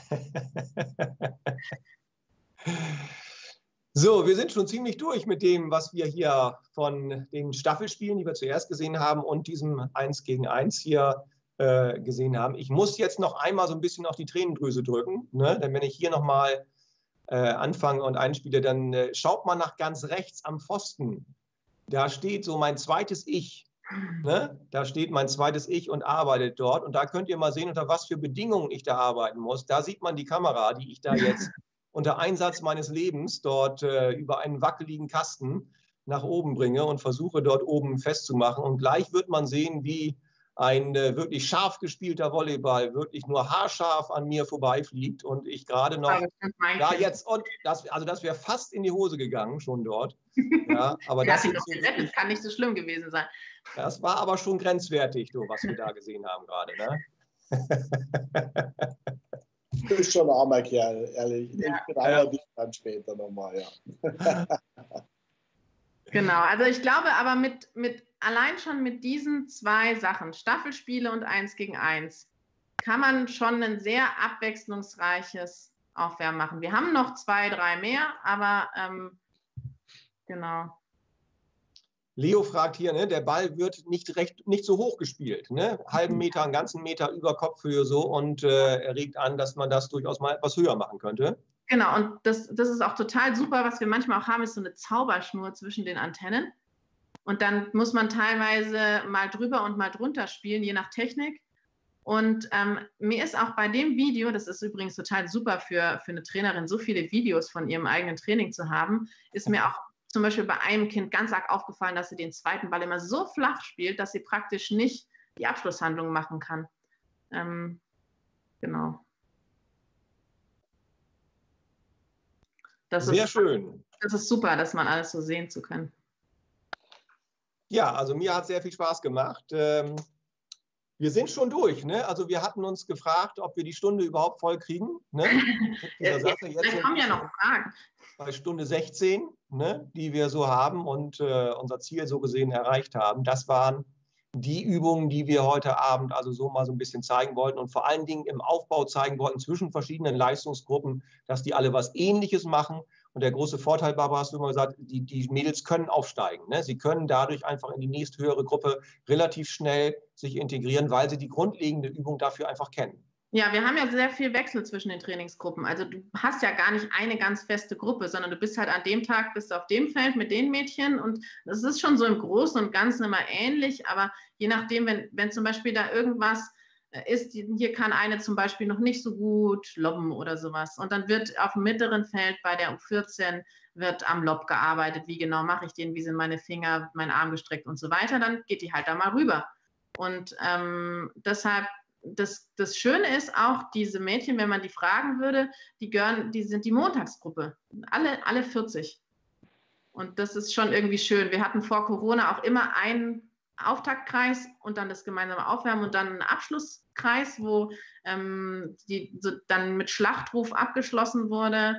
So, wir sind schon ziemlich durch mit dem, was wir hier von den Staffelspielen, die wir zuerst gesehen haben, und diesem eins gegen eins hier äh, gesehen haben. Ich muss jetzt noch einmal so ein bisschen auf die Tränendrüse drücken, ne? Denn wenn ich hier nochmal äh, anfange und einspiele, dann äh, schaut man nach ganz rechts am Pfosten. Da steht so mein zweites Ich. Ne? Da steht mein zweites Ich und arbeitet dort. Und da könnt ihr mal sehen, unter was für Bedingungen ich da arbeiten muss. Da sieht man die Kamera, die ich da jetzt unter Einsatz meines Lebens dort äh, über einen wackeligen Kasten nach oben bringe und versuche dort oben festzumachen. Und gleich wird man sehen, wie ein äh, wirklich scharf gespielter Volleyball wirklich nur haarscharf an mir vorbeifliegt und ich gerade noch da jetzt, und das, also das wäre fast in die Hose gegangen schon dort. Ja, aber das, das, so wirklich, kann nicht so schlimm gewesen sein. Das war aber schon grenzwertig, du, was wir da gesehen haben gerade. Ne? Du bist schon ein armer Kerl, ehrlich. Ja. Ich bin einer dich dann später nochmal, ja. Genau, also ich glaube aber mit, mit allein schon mit diesen zwei Sachen, Staffelspiele und eins gegen eins, kann man schon ein sehr abwechslungsreiches Aufwärmen machen. Wir haben noch zwei, drei mehr, aber ähm, genau. Leo fragt hier, ne, der Ball wird nicht, recht, nicht so hoch gespielt, ne? Halben Meter, einen ganzen Meter über Kopfhöhe so, und äh, er regt an, dass man das durchaus mal etwas höher machen könnte. Genau, und das, das ist auch total super, was wir manchmal auch haben, ist so eine Zauberschnur zwischen den Antennen. Und dann muss man teilweise mal drüber und mal drunter spielen, je nach Technik. Und ähm, mir ist auch bei dem Video, das ist übrigens total super für, für eine Trainerin, so viele Videos von ihrem eigenen Training zu haben, ist mir auch zum Beispiel bei einem Kind ganz arg aufgefallen, dass sie den zweiten Ball immer so flach spielt, dass sie praktisch nicht die Abschlusshandlung machen kann. Ähm, genau. Das Sehr ist, schön. Das ist super, dass man alles so sehen zu können. Ja, also mir hat es sehr viel Spaß gemacht. Ähm, wir sind schon durch, ne? Also wir hatten uns gefragt, ob wir die Stunde überhaupt voll kriegen. Ne? Jetzt, Sache. Jetzt jetzt kommen ja noch Fragen. Bei Stunde sechzehn, ne, die wir so haben und äh, unser Ziel so gesehen erreicht haben. Das waren die Übungen, die wir heute Abend also so mal so ein bisschen zeigen wollten und vor allen Dingen im Aufbau zeigen wollten zwischen verschiedenen Leistungsgruppen, dass die alle was Ähnliches machen. Und der große Vorteil, Barbara, hast du immer gesagt, die, die Mädels können aufsteigen. Ne? Sie können dadurch einfach in die nächsthöhere Gruppe relativ schnell sich integrieren, weil sie die grundlegende Übung dafür einfach kennen. Ja, wir haben ja sehr viel Wechsel zwischen den Trainingsgruppen. Also du hast ja gar nicht eine ganz feste Gruppe, sondern du bist halt an dem Tag, bist du auf dem Feld mit den Mädchen und das ist schon so im Großen und Ganzen immer ähnlich, aber je nachdem, wenn, wenn zum Beispiel da irgendwas ist, hier kann eine zum Beispiel noch nicht so gut lobben oder sowas und dann wird auf dem mittleren Feld bei der U vierzehn wird am Lob gearbeitet, wie genau mache ich den, wie sind meine Finger, mein Arm gestreckt und so weiter, dann geht die halt da mal rüber. Und ähm, deshalb Das, das Schöne ist auch, diese Mädchen, wenn man die fragen würde, die, gehören, die sind die Montagsgruppe, alle, alle vierzig. Und das ist schon irgendwie schön. Wir hatten vor Corona auch immer einen Auftaktkreis und dann das gemeinsame Aufwärmen und dann einen Abschlusskreis, wo ähm, die so dann mit Schlachtruf abgeschlossen wurde.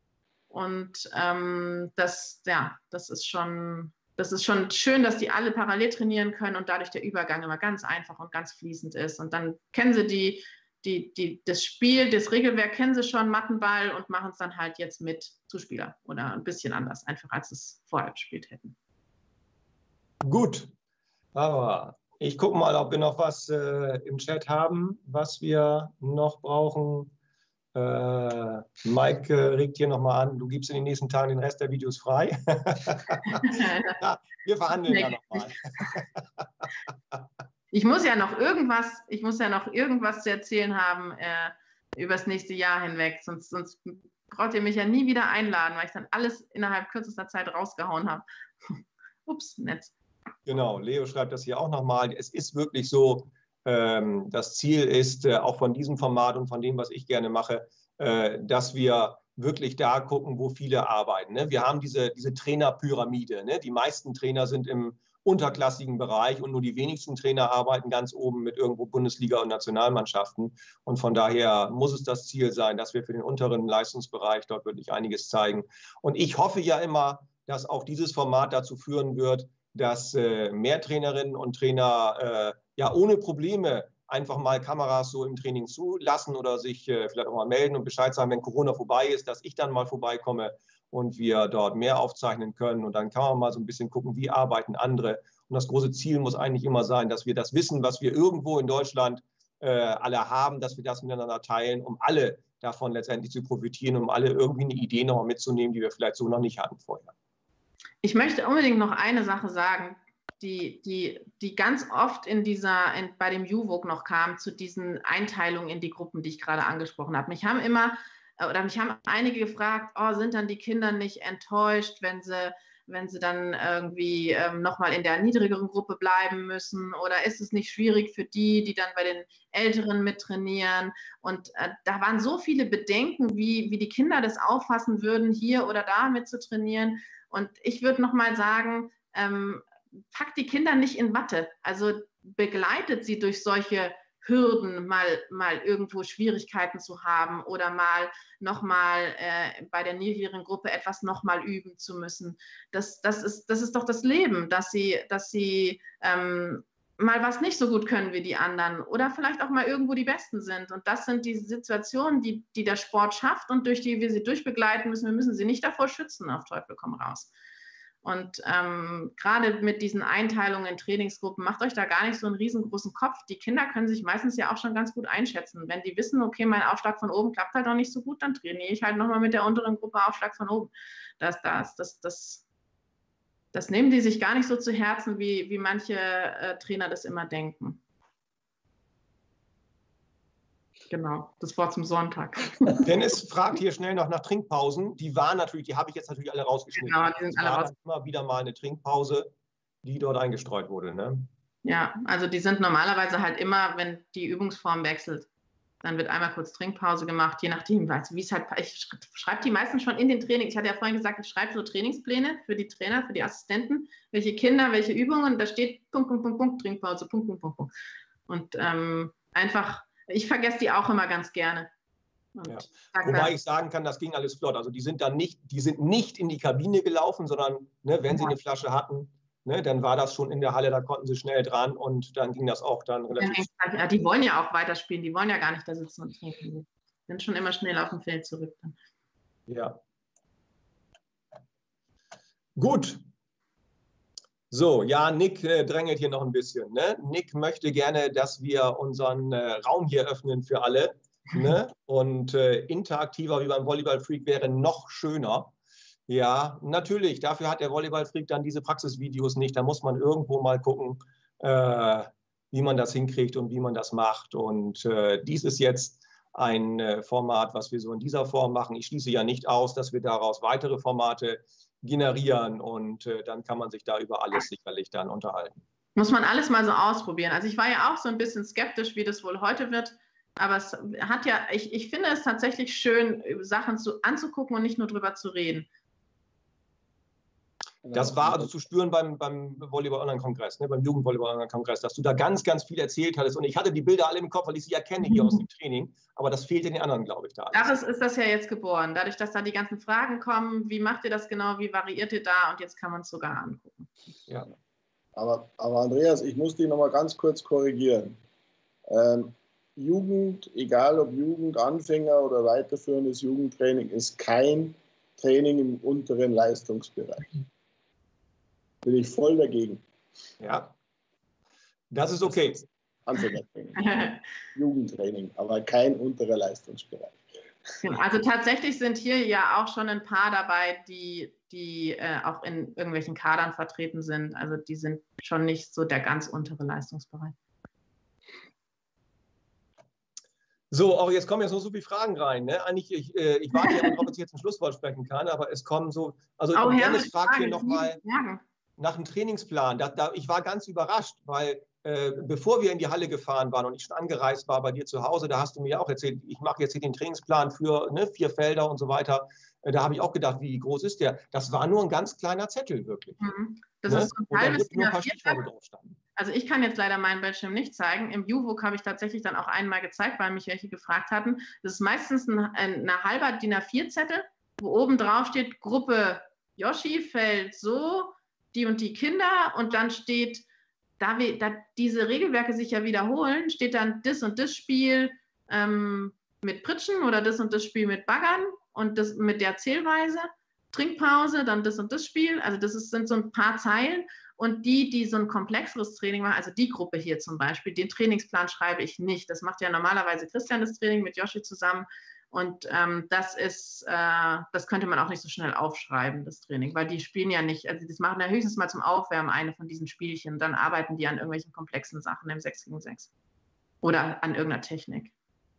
Und ähm, das, ja, das ist schon... Das ist schon schön, dass die alle parallel trainieren können und dadurch der Übergang immer ganz einfach und ganz fließend ist. Und dann kennen sie die, die, die, das Spiel, das Regelwerk kennen sie schon, Mattenball, und machen es dann halt jetzt mit Zuspieler oder ein bisschen anders, einfach als sie es vorher gespielt hätten. Gut, aber ich gucke mal, ob wir noch was äh, im Chat haben, was wir noch brauchen. Äh, Mike äh, regt hier nochmal an, du gibst in den nächsten Tagen den Rest der Videos frei. Ja, wir verhandeln ja nochmal. Ich muss ja noch irgendwas, ich muss ja noch irgendwas zu erzählen haben äh, über das nächste Jahr hinweg, sonst, sonst braucht ihr mich ja nie wieder einladen, weil ich dann alles innerhalb kürzester Zeit rausgehauen habe. Ups, nett. Genau, Leo schreibt das hier auch nochmal. Es ist wirklich so, das Ziel ist, auch von diesem Format und von dem, was ich gerne mache, dass wir wirklich da gucken, wo viele arbeiten. Wir haben diese, diese Trainerpyramide. Die meisten Trainer sind im unterklassigen Bereich und nur die wenigsten Trainer arbeiten ganz oben mit irgendwo Bundesliga und Nationalmannschaften. Und von daher muss es das Ziel sein, dass wir für den unteren Leistungsbereich dort wirklich einiges zeigen. Und ich hoffe ja immer, dass auch dieses Format dazu führen wird, dass mehr Trainerinnen und Trainer ja ohne Probleme einfach mal Kameras so im Training zulassen oder sich äh, vielleicht auch mal melden und Bescheid sagen, wenn Corona vorbei ist, dass ich dann mal vorbeikomme und wir dort mehr aufzeichnen können. Und dann kann man mal so ein bisschen gucken, wie arbeiten andere. Und das große Ziel muss eigentlich immer sein, dass wir das Wissen, was wir irgendwo in Deutschland äh, alle haben, dass wir das miteinander teilen, um alle davon letztendlich zu profitieren, um alle irgendwie eine Idee nochmal mitzunehmen, die wir vielleicht so noch nicht hatten vorher. Ich möchte unbedingt noch eine Sache sagen, die, die, die ganz oft in dieser, in, bei dem U V O G noch kam, zu diesen Einteilungen in die Gruppen, die ich gerade angesprochen habe. Mich haben immer, oder mich haben einige gefragt, oh, sind dann die Kinder nicht enttäuscht, wenn sie, wenn sie dann irgendwie ähm, nochmal in der niedrigeren Gruppe bleiben müssen? Oder ist es nicht schwierig für die, die dann bei den Älteren mittrainieren? Und äh, da waren so viele Bedenken, wie, wie die Kinder das auffassen würden, hier oder da mitzutrainieren. Und ich würde nochmal sagen, ähm, packt die Kinder nicht in Watte. Also begleitet sie durch solche Hürden, mal, mal irgendwo Schwierigkeiten zu haben oder mal nochmal äh, bei der niedrigeren Gruppe etwas nochmal üben zu müssen. Das, das, ist, das ist doch das Leben, dass sie, dass sie ähm, mal was nicht so gut können wie die anderen oder vielleicht auch mal irgendwo die Besten sind. Und das sind die Situationen, die, die der Sport schafft und durch die wir sie durchbegleiten müssen. Wir müssen sie nicht davor schützen, auf Teufel komm raus. Und ähm, gerade mit diesen Einteilungen in Trainingsgruppen, macht euch da gar nicht so einen riesengroßen Kopf. Die Kinder können sich meistens ja auch schon ganz gut einschätzen. Wenn die wissen, okay, mein Aufschlag von oben klappt halt noch nicht so gut, dann trainiere ich halt nochmal mit der unteren Gruppe Aufschlag von oben. Das, das, das, das, das nehmen die sich gar nicht so zu Herzen, wie, wie manche äh, Trainer das immer denken. Genau, das Wort zum Sonntag. Dennis fragt hier schnell noch nach Trinkpausen. Die waren natürlich, die habe ich jetzt natürlich alle rausgeschnitten. Genau, die sind alle raus. Immer wieder mal eine Trinkpause, die dort eingestreut wurde. Ne? Ja, also die sind normalerweise halt immer, wenn die Übungsform wechselt, dann wird einmal kurz Trinkpause gemacht, je nachdem, also wie es halt, ich schreibe die meistens schon in den Trainings. Ich hatte ja vorhin gesagt, ich schreibe so Trainingspläne für die Trainer, für die Assistenten, welche Kinder, welche Übungen, da steht Punkt, Punkt, Punkt, Punkt, Trinkpause, Punkt, Punkt, Punkt, Punkt. Und ähm, einfach, ich vergesse die auch immer ganz gerne. Ja. Wobei dann, ich sagen kann, das ging alles flott. Also die sind dann nicht, die sind nicht in die Kabine gelaufen, sondern ne, wenn sie eine Flasche hatten, ne, dann war das schon in der Halle, da konnten sie schnell dran und dann ging das auch dann relativ. Ja, die wollen ja auch weiterspielen, die wollen ja gar nicht da sitzen und trinken. Die sind schon immer schnell auf dem Feld zurück. Dann. Ja. Gut. So, ja, Nick äh, drängelt hier noch ein bisschen. Ne? Nick möchte gerne, dass wir unseren äh, Raum hier öffnen für alle. Ne? Und äh, interaktiver wie beim Volleyball-Freak wäre noch schöner. Ja, natürlich, dafür hat der Volleyball-Freak dann diese Praxisvideos nicht. Da muss man irgendwo mal gucken, äh, wie man das hinkriegt und wie man das macht. Und äh, dies ist jetzt ein äh, Format, was wir so in dieser Form machen. Ich schließe ja nicht aus, dass wir daraus weitere Formate generieren und äh, dann kann man sich da über alles sicherlich dann unterhalten. Muss man alles mal so ausprobieren. Also ich war ja auch so ein bisschen skeptisch, wie das wohl heute wird. Aber es hat ja, ich, ich finde es tatsächlich schön, Sachen zu, anzugucken und nicht nur drüber zu reden. Das war also zu spüren beim, beim Volleyball-Online-Kongress, ne, beim Jugendvolleyball-Online-Kongress, dass du da ganz, ganz viel erzählt hattest. Und ich hatte die Bilder alle im Kopf, weil ich sie ja kenne hier aus dem Training. Aber das fehlt in den anderen, glaube ich, da. Daraus ist das ja jetzt geboren. Dadurch, dass da die ganzen Fragen kommen, wie macht ihr das genau, wie variiert ihr da? Und jetzt kann man es sogar angucken. Ja. Aber, aber Andreas, ich muss dich noch mal ganz kurz korrigieren. Ähm, Jugend, egal ob Jugendanfänger oder weiterführendes Jugendtraining, ist kein Training im unteren Leistungsbereich. Bin ich voll dagegen. Ja, das ist okay. Anfängertraining, Jugendtraining, aber kein unterer Leistungsbereich. Also tatsächlich sind hier ja auch schon ein paar dabei, die, die äh, auch in irgendwelchen Kadern vertreten sind. Also die sind schon nicht so der ganz untere Leistungsbereich. So, auch jetzt kommen jetzt noch so viele Fragen rein. Ne? Eigentlich, ich, äh, ich warte ja darauf, dass ich jetzt ein Schlusswort sprechen kann, aber es kommen so, also oh, Dennis fragt hier nochmal nach dem Trainingsplan. Da, da, ich war ganz überrascht, weil äh, bevor wir in die Halle gefahren waren und ich schon angereist war bei dir zu Hause, da hast du mir auch erzählt, ich mache jetzt hier den Trainingsplan für ne, vier Felder und so weiter. Äh, da habe ich auch gedacht, wie groß ist der? Das war nur ein ganz kleiner Zettel, wirklich. Mhm. Das ne? ist so ein halbes nur ein paar Stichworte drauf standen. Also ich kann jetzt leider meinen Bildschirm nicht zeigen. Im U V O G habe ich tatsächlich dann auch einmal gezeigt, weil mich welche gefragt hatten. Das ist meistens ein, ein halber D I N A vier Zettel, wo oben drauf steht, Gruppe Yoshi, Feld so, die und die Kinder und dann steht da, wir, da diese Regelwerke sich ja wiederholen, steht dann das und das Spiel ähm, mit Pritschen oder das und das Spiel mit Baggern und das mit der Zählweise, Trinkpause, dann das und das Spiel. Also das ist, sind so ein paar Zeilen. Und die, die so ein komplexeres Training machen, also die Gruppe hier zum Beispiel, den Trainingsplan schreibe ich nicht. Das macht ja normalerweise Christian das Training mit Yoshi zusammen. Und ähm, das ist, äh, das könnte man auch nicht so schnell aufschreiben, das Training, weil die spielen ja nicht, also das machen ja höchstens mal zum Aufwärmen eine von diesen Spielchen. Dann arbeiten die an irgendwelchen komplexen Sachen im sechs gegen sechs oder an irgendeiner Technik.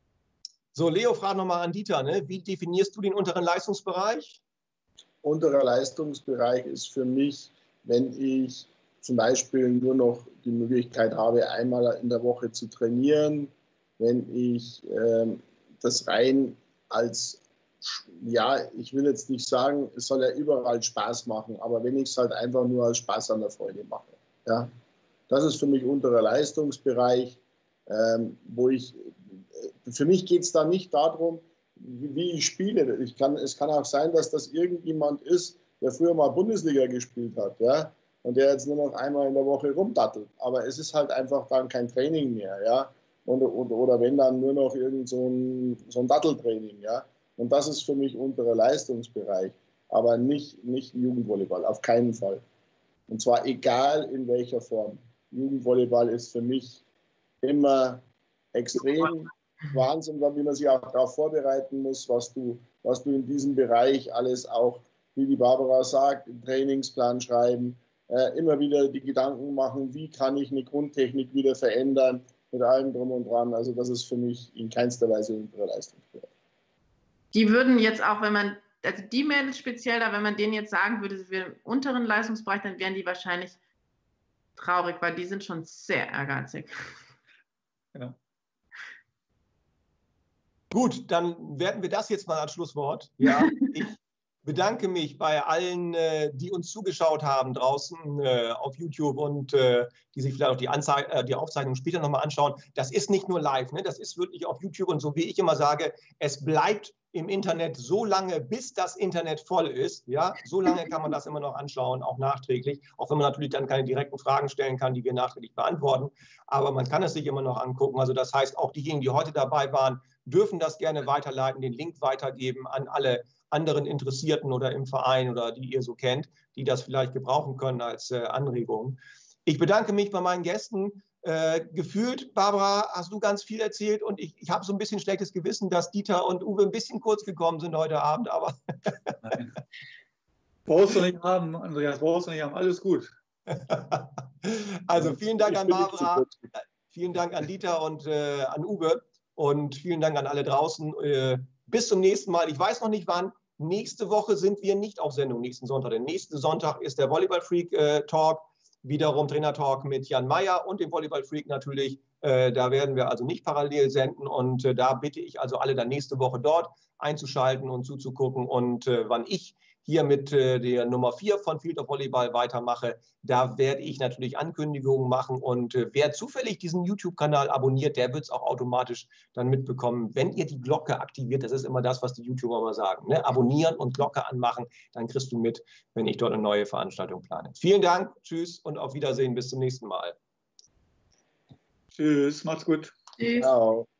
So, Leo, frag nochmal an Dieter, ne? Wie definierst du den unteren Leistungsbereich? Unterer Leistungsbereich ist für mich, wenn ich zum Beispiel nur noch die Möglichkeit habe, einmal in der Woche zu trainieren, wenn ich ähm, das rein als, ja, ich will jetzt nicht sagen, es soll ja überall Spaß machen, aber wenn ich es halt einfach nur als Spaß an der Freude mache. Ja? Das ist für mich unterer Leistungsbereich, ähm, wo ich, für mich geht es da nicht darum, wie, wie ich spiele. Ich kann, es kann auch sein, dass das irgendjemand ist, der früher mal Bundesliga gespielt hat, ja, und der jetzt nur noch einmal in der Woche rumdattelt. Aber es ist halt einfach dann kein Training mehr, ja. Und, und, oder wenn dann nur noch irgend so ein, so ein Datteltraining, ja. Und das ist für mich unterer Leistungsbereich, aber nicht, nicht Jugendvolleyball, auf keinen Fall. Und zwar egal in welcher Form. Jugendvolleyball ist für mich immer extrem Wahnsinn, wie man sich auch darauf vorbereiten muss, was du, was du in diesem Bereich alles auch, wie die Barbara sagt, einen Trainingsplan schreiben, äh, immer wieder die Gedanken machen, wie kann ich eine Grundtechnik wieder verändern, mit allem drum und dran. Also das ist für mich in keinster Weise untere Leistungsbereich. Die würden jetzt auch, wenn man, also die Mädels speziell da, wenn man denen jetzt sagen würde, sie wären im unteren Leistungsbereich, dann wären die wahrscheinlich traurig, weil die sind schon sehr ehrgeizig. Ja. Gut, dann werten wir das jetzt mal als Schlusswort. Ja, ich bedanke mich bei allen, die uns zugeschaut haben draußen auf YouTube und die sich vielleicht auch die, Anzeige, die Aufzeichnung später nochmal anschauen. Das ist nicht nur live, ne? Das ist wirklich auf YouTube und so wie ich immer sage, es bleibt im Internet so lange, bis das Internet voll ist. Ja, so lange kann man das immer noch anschauen, auch nachträglich, auch wenn man natürlich dann keine direkten Fragen stellen kann, die wir nachträglich beantworten. Aber man kann es sich immer noch angucken. Also das heißt, auch diejenigen, die heute dabei waren, dürfen das gerne weiterleiten, den Link weitergeben an alle anderen Interessierten oder im Verein oder die ihr so kennt, die das vielleicht gebrauchen können als äh, Anregung. Ich bedanke mich bei meinen Gästen. Äh, gefühlt, Barbara, hast du ganz viel erzählt und ich, ich habe so ein bisschen schlechtes Gewissen, dass Dieter und Uwe ein bisschen kurz gekommen sind heute Abend, aber... Nein. Brauchst du nicht haben, Andreas, brauchst du nicht haben, alles gut. Also vielen Dank an Barbara, vielen Dank an Dieter und äh, an Uwe und vielen Dank an alle draußen. Äh, bis zum nächsten Mal. Ich weiß noch nicht wann. Nächste Woche sind wir nicht auf Sendung, nächsten Sonntag. Der nächste Sonntag ist der Volleyball-Freak-Talk. Äh, Wiederum Trainer-Talk mit Jan Meyer und dem Volleyball-Freak natürlich. Äh, da werden wir also nicht parallel senden und äh, da bitte ich also alle dann nächste Woche dort einzuschalten und zuzugucken. Und äh, wann ich hier mit äh, der Nummer vier von Field of Volleyball weitermache, da werde ich natürlich Ankündigungen machen und äh, wer zufällig diesen YouTube-Kanal abonniert, der wird es auch automatisch dann mitbekommen, wenn ihr die Glocke aktiviert. Das ist immer das, was die YouTuber mal sagen. Ne? Abonnieren und Glocke anmachen, dann kriegst du mit, wenn ich dort eine neue Veranstaltung plane. Vielen Dank, tschüss und auf Wiedersehen, bis zum nächsten Mal. Tschüss, macht's gut. Tschüss. Ciao.